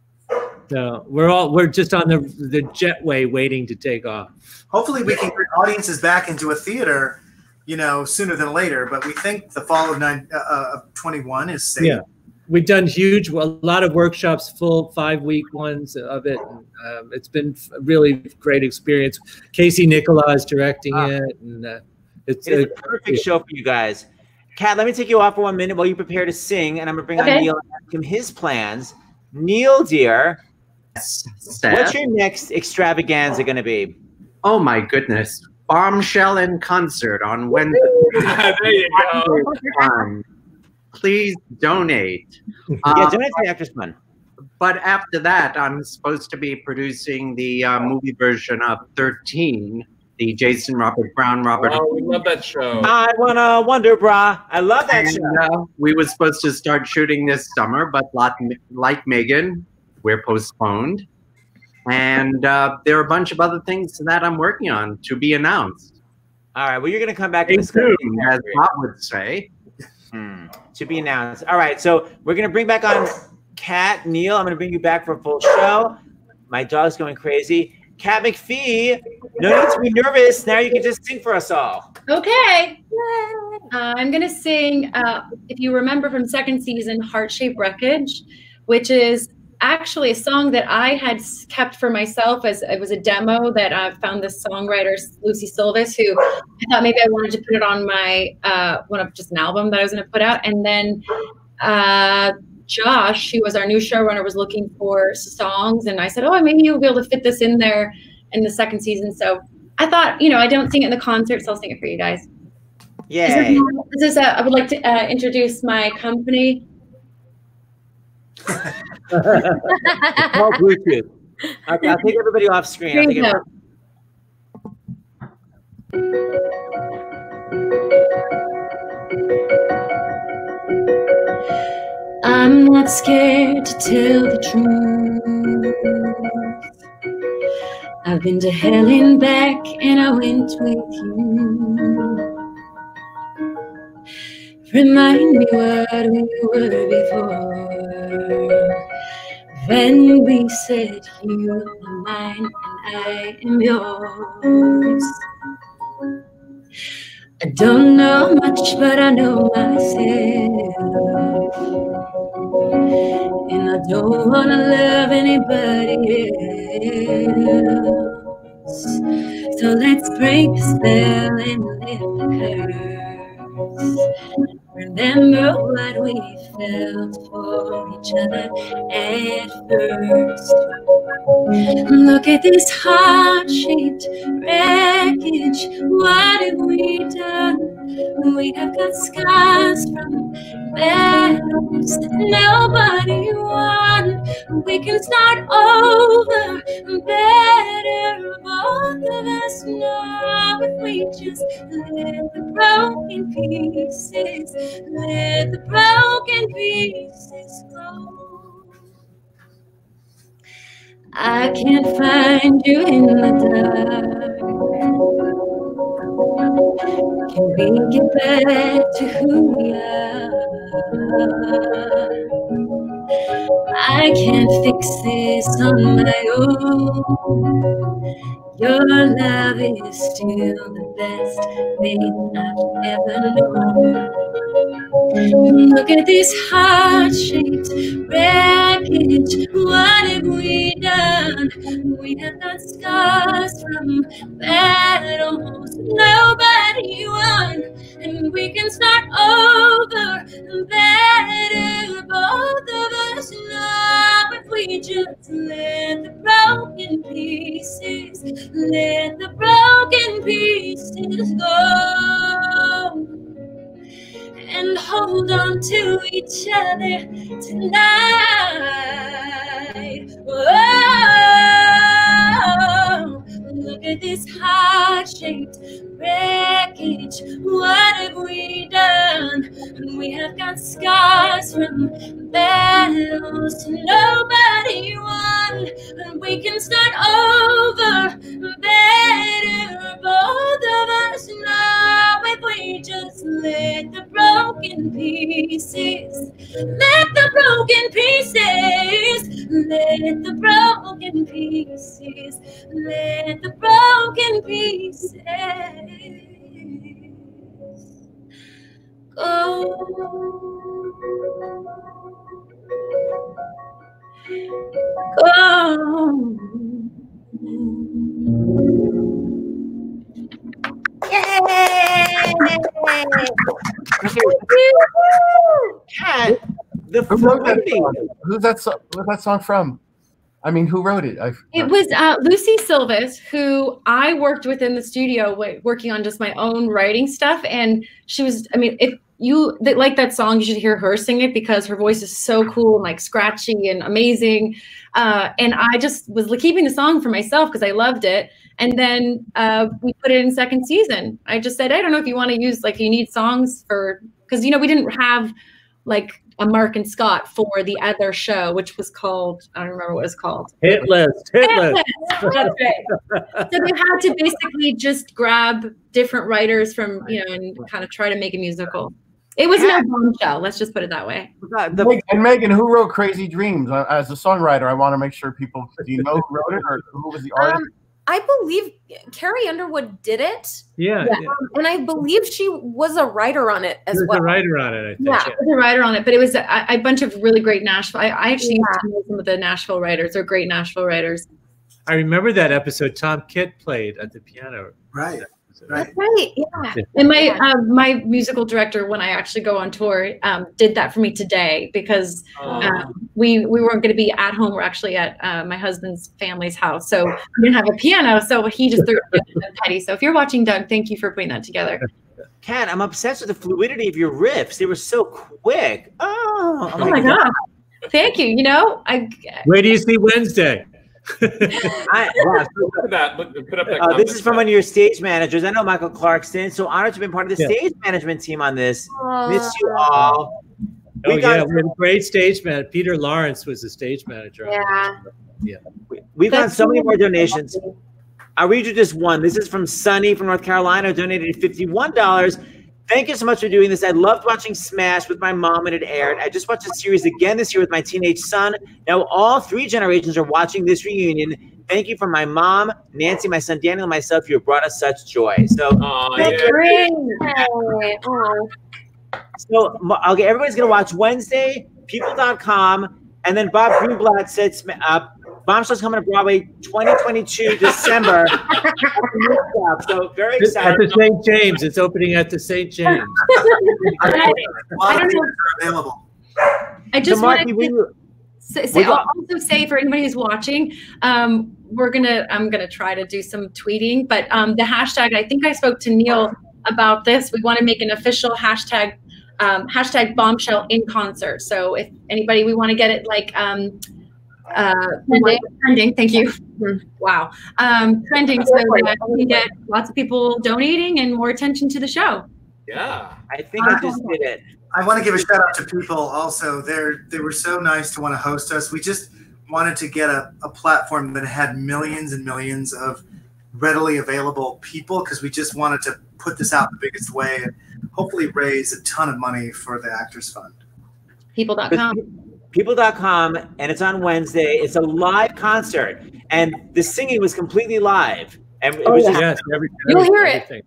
So we're all we're just on the the jetway waiting to take off. Hopefully, we can bring audiences back into a theater, you know, sooner than later. But we think the fall of nine uh, of twenty-one is safe. Yeah, we've done huge, a lot of workshops, full five week ones of it. And, um, it's been a really great experience. Casey Nicola is directing it, and uh, it's It is a a perfect show for you guys. Kat, let me take you off for one minute while you prepare to sing, and I'm gonna bring Okay. on Neil and ask him his plans. Neil, dear, what's your next extravaganza gonna be? Oh my goodness. Bombshell in concert on Wednesday. There you go. Um, please donate. Yeah, Uh, donate to the Actors Fund. But after that, I'm supposed to be producing the uh, movie version of thirteen, the Jason Robert Brown, Robert. Oh, we love that show. I wanna wonder, brah. I love that And, show. uh, we were supposed to start shooting this summer, but like, like Megan, we're postponed. And uh, there are a bunch of other things that I'm working on to be announced. All right, well, you're gonna come back Stay and discuss tuned, these as characters. Bob would say. Hmm. To be announced. All right, so we're gonna bring back on Kat, Neil. I'm gonna bring you back for a full show. My dog's going crazy. Kat McPhee, no need to be nervous. Now you can just sing for us all. Okay. Uh, I'm gonna sing. Uh, if you remember from second season, "Heart Shaped Wreckage," which is actually a song that I had s- kept for myself as it was a demo that I found this songwriter Lucy Silvis, who I thought maybe I wanted to put it on my uh, one of just an album that I was going to put out, and then uh, Josh, who was our new showrunner, was looking for songs, and I said, "Oh, maybe you'll be able to fit this in there in the second season." So I thought, you know, I don't sing it in the concert, so I'll sing it for you guys. Yay. This is, this is a, I would like to uh, introduce my company. It's all Bluetooth. Okay, I'll take everybody off screen. I'll Here take you go. everybody- I'm not scared to tell the truth. I I've been to hell and back, and I went with you. Remind me what we were before, when we said you are mine and I am yours. I don't know much, but I know myself, and I don't wanna love anybody else. So let's break the spell and lift the curse. Remember what we felt for each other at first. Look at this heart-shaped wreckage. What have we done? We have got scars from battles nobody won. We can start over better. Both of us know if we just let the broken pieces, let the broken pieces go. I can't find you in the dark. Can we get back to who we are? I can't fix this on my own. Your love is still the best thing I've ever known. Look at this heart-shaped wreckage. What have we done? We have got scars from battles nobody won, and we can start over better. Both of us know if we just let the broken pieces, let the broken pieces go, and hold on to each other tonight. Whoa, look at this heart-shaped wreckage. What have we done? We have got scars from battles nobody won, and we can start over better. Both of us know if we just let the broken pieces, let the broken pieces, let the broken pieces, let the broken pieces go. Go. Yay! Kat, the Who wrote that fluidity. song? Who's that song? Where's that song from? I mean, who wrote it? I, It was uh, Lucy Silvis, who I worked with in the studio, w- working on just my own writing stuff. And she was, I mean, if you that like that song, you should hear her sing it because her voice is so cool and like scratchy and amazing. Uh, and I just was like, keeping the song for myself because I loved it. And then uh, we put it in second season. I just said, I don't know if you want to use, like, you need songs for, because, you know, we didn't have like a Mark and Scott for the other show, which was called, I don't remember what it was called. Hit list, hit list. That's right. So they had to basically just grab different writers from, you know, and kind of try to make a musical. It was no bombshell. Let's just put it that way. Meg- and Megan, who wrote Crazy Dreams? Uh, As a songwriter, I want to make sure people, do you know who wrote it or who was the artist? Um, I believe Carrie Underwood did it. Yeah, Yeah. yeah. Um, and I believe she was a writer on it as There's well. a writer on it, I think. Yeah, I was a writer on it, but it was a, a bunch of really great Nashville. I, I actually Yeah. used to know some of the Nashville writers. They're great Nashville writers. I remember that episode Tom Kitt played at the piano. Right. That's right. Yeah. And my uh, my musical director, when I actually go on tour, um, did that for me today because um, we we weren't going to be at home. We're actually at uh, my husband's family's house, so we didn't have a piano. So he just threw it in Teddy. So if you're watching, Doug, thank you for putting that together. Kat, I'm obsessed with the fluidity of your riffs. They were so quick. Oh, Oh my god! Thank you. You know, I Where do you see Wednesday? I, wow. Look at that. Look, put up that Uh, this comment. is from one of your stage managers. I know Michael Clarkson. So honored to be part of the Yeah. stage management team on this. Aw. Miss you all. Oh, We got- yeah, we had a great stage man. Peter Lawrence was the stage manager. on Yeah. that. Yeah. We- We've got That's so many so more donations. I'll read you just one. This is from Sunny from North Carolina, donated fifty-one dollars. Thank you so much for doing this. I loved watching Smash with my mom when it aired. I just watched the series again this year with my teenage son. Now all three generations are watching this reunion. Thank you for my mom, Nancy, my son Daniel, and myself. You have brought us such joy. So, oh, thank yeah. you. So I'll get everybody's gonna watch Wednesday, people dot com, and then Bob Greenblatt said uh, Bombshell's coming to Broadway twenty twenty-two December. So very excited. At the Saint James. It's opening at the Saint James. I don't know. Available. I just So, Marky, wanted to say, say, I'll also say for anybody who's watching, um, we're gonna I'm gonna try to do some tweeting, but um, the hashtag. I think I spoke to Neil about this. We want to make an official hashtag. Um, hashtag Bombshell in concert. So if anybody, we want to get it like um, uh, trending. trending. Thank you. Wow. Um, trending so that we can get lots of people donating and more attention to the show. Yeah. I think I just did it. I want to give a shout out to people also. They're, they were so nice to want to host us. We just wanted to get a, a platform that had millions and millions of readily available people because we just wanted to put this out the biggest way and hopefully raise a ton of money for the Actors Fund. people dot com. people dot com, and it's on Wednesday. It's a live concert, and the singing was completely live. And it Oh, was just, yes, every, You'll hear everything.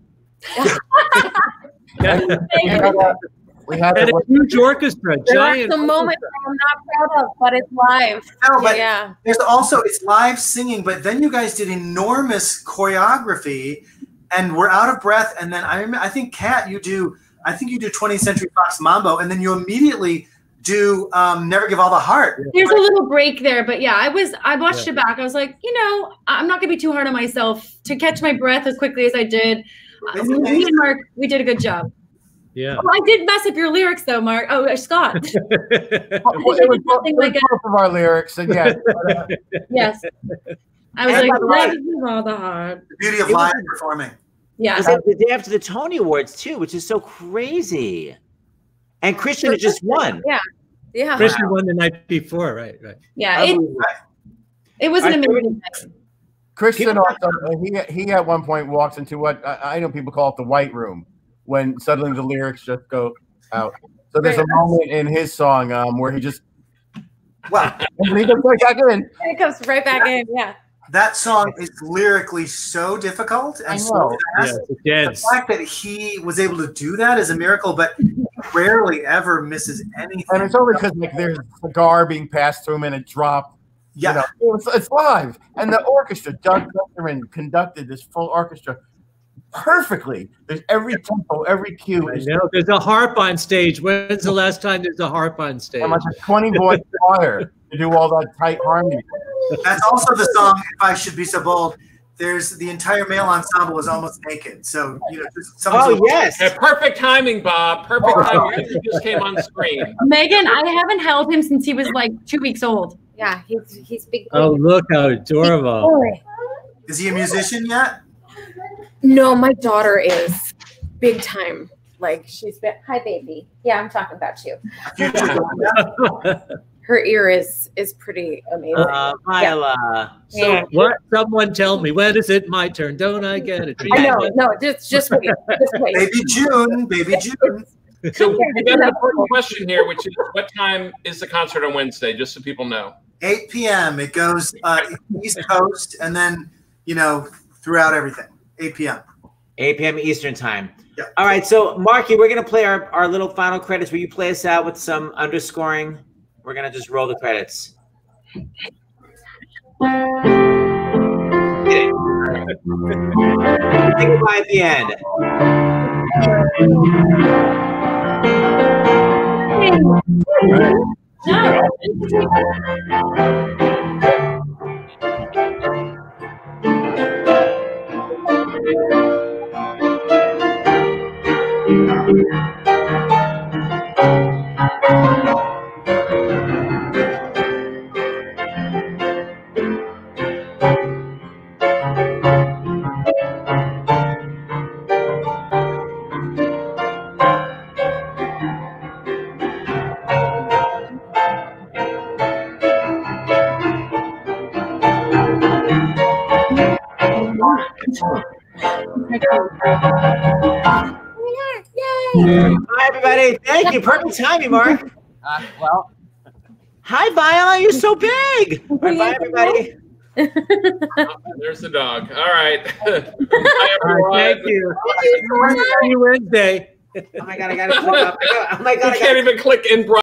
We had And a huge orchestra, There are giant. some moments I'm not proud of, but it's live. No, but yeah. there's also, it's live singing, but then you guys did enormous choreography and we're out of breath. And then I remember, I think, Kat, you do, I think you do twentieth Century Fox Mambo, and then you immediately do um, Never Give All the Heart. There's a little break there, but yeah, I was I watched Yeah. it back. I was like, you know, I'm not gonna be too hard on myself to catch my breath as quickly as I did. Uh, me and Mark, we did a good job. Yeah. Oh, I did mess up your lyrics though, Mark. Oh, uh, Scott. It was, it was Something like a- both of our lyrics, and yes, uh, Yes. I was And like, by the way, "Never give all the heart." The beauty of It was- live performing. Yeah. it was like the day after the Tony Awards too, which is so crazy. And Christian had just won. Yeah. Yeah. Christian won the night before, right? Right. Yeah. It, it was an I- amazing night. Christian also he he at one point walks into what I, I know people call it the white room, when suddenly the lyrics just go out. So there's a moment in his song um, where he just wow, and he goes right back in. It comes right back in. Yeah. That song is lyrically so difficult I and so know. fast. Yeah, The fact that he was able to do that is a miracle, but he rarely ever misses anything. And it's only because like there's a cigar being passed through him and it dropped. Yeah. You know, it's, it's live. And the orchestra, Doug Zuckerman conducted this full orchestra perfectly. There's every tempo, every cue. I is know. There's a harp on stage. When's the last time there's a harp on stage? and like a twenty voice choir to do all that tight harmony. That's also the song, If I Should Be So Bold. There's the entire male ensemble is almost naked. So, you know, just Oh, yes. Yeah, perfect timing, Bob. Perfect timing. You just came on screen. Megan, I haven't held him since he was like two weeks old. Yeah. He's he's big. Oh, look how adorable. Boy. Is he a musician yet? No, my daughter is big time. Like she's been. Hi, baby. Yeah, I'm talking about you. Her ear is is pretty amazing. Uh, Mila. So Yeah. what? Someone tell me, when is it my turn? Don't I get a treat? I know. No, just just wait. Just wait. Baby June, baby June. So we got an important question here, which is what time is the concert on Wednesday, just so people know? eight p m It goes uh, East Coast and then, you know, throughout everything. eight p m eight p m Eastern time. Yeah. All right, so Marky, we're gonna play our, our little final credits. Will you play us out with some underscoring? We're gonna just roll the credits. Say goodbye at the end. Yay! Bye, everybody. Thank you. Perfect timing, Mark. Uh, well, hi, Viola. You're so big. Bye, bye, everybody. There's the dog. All right. Bye, everyone. Thank you. See you Wednesday. Oh my God, I got to click up. Oh my God, I can't even click in.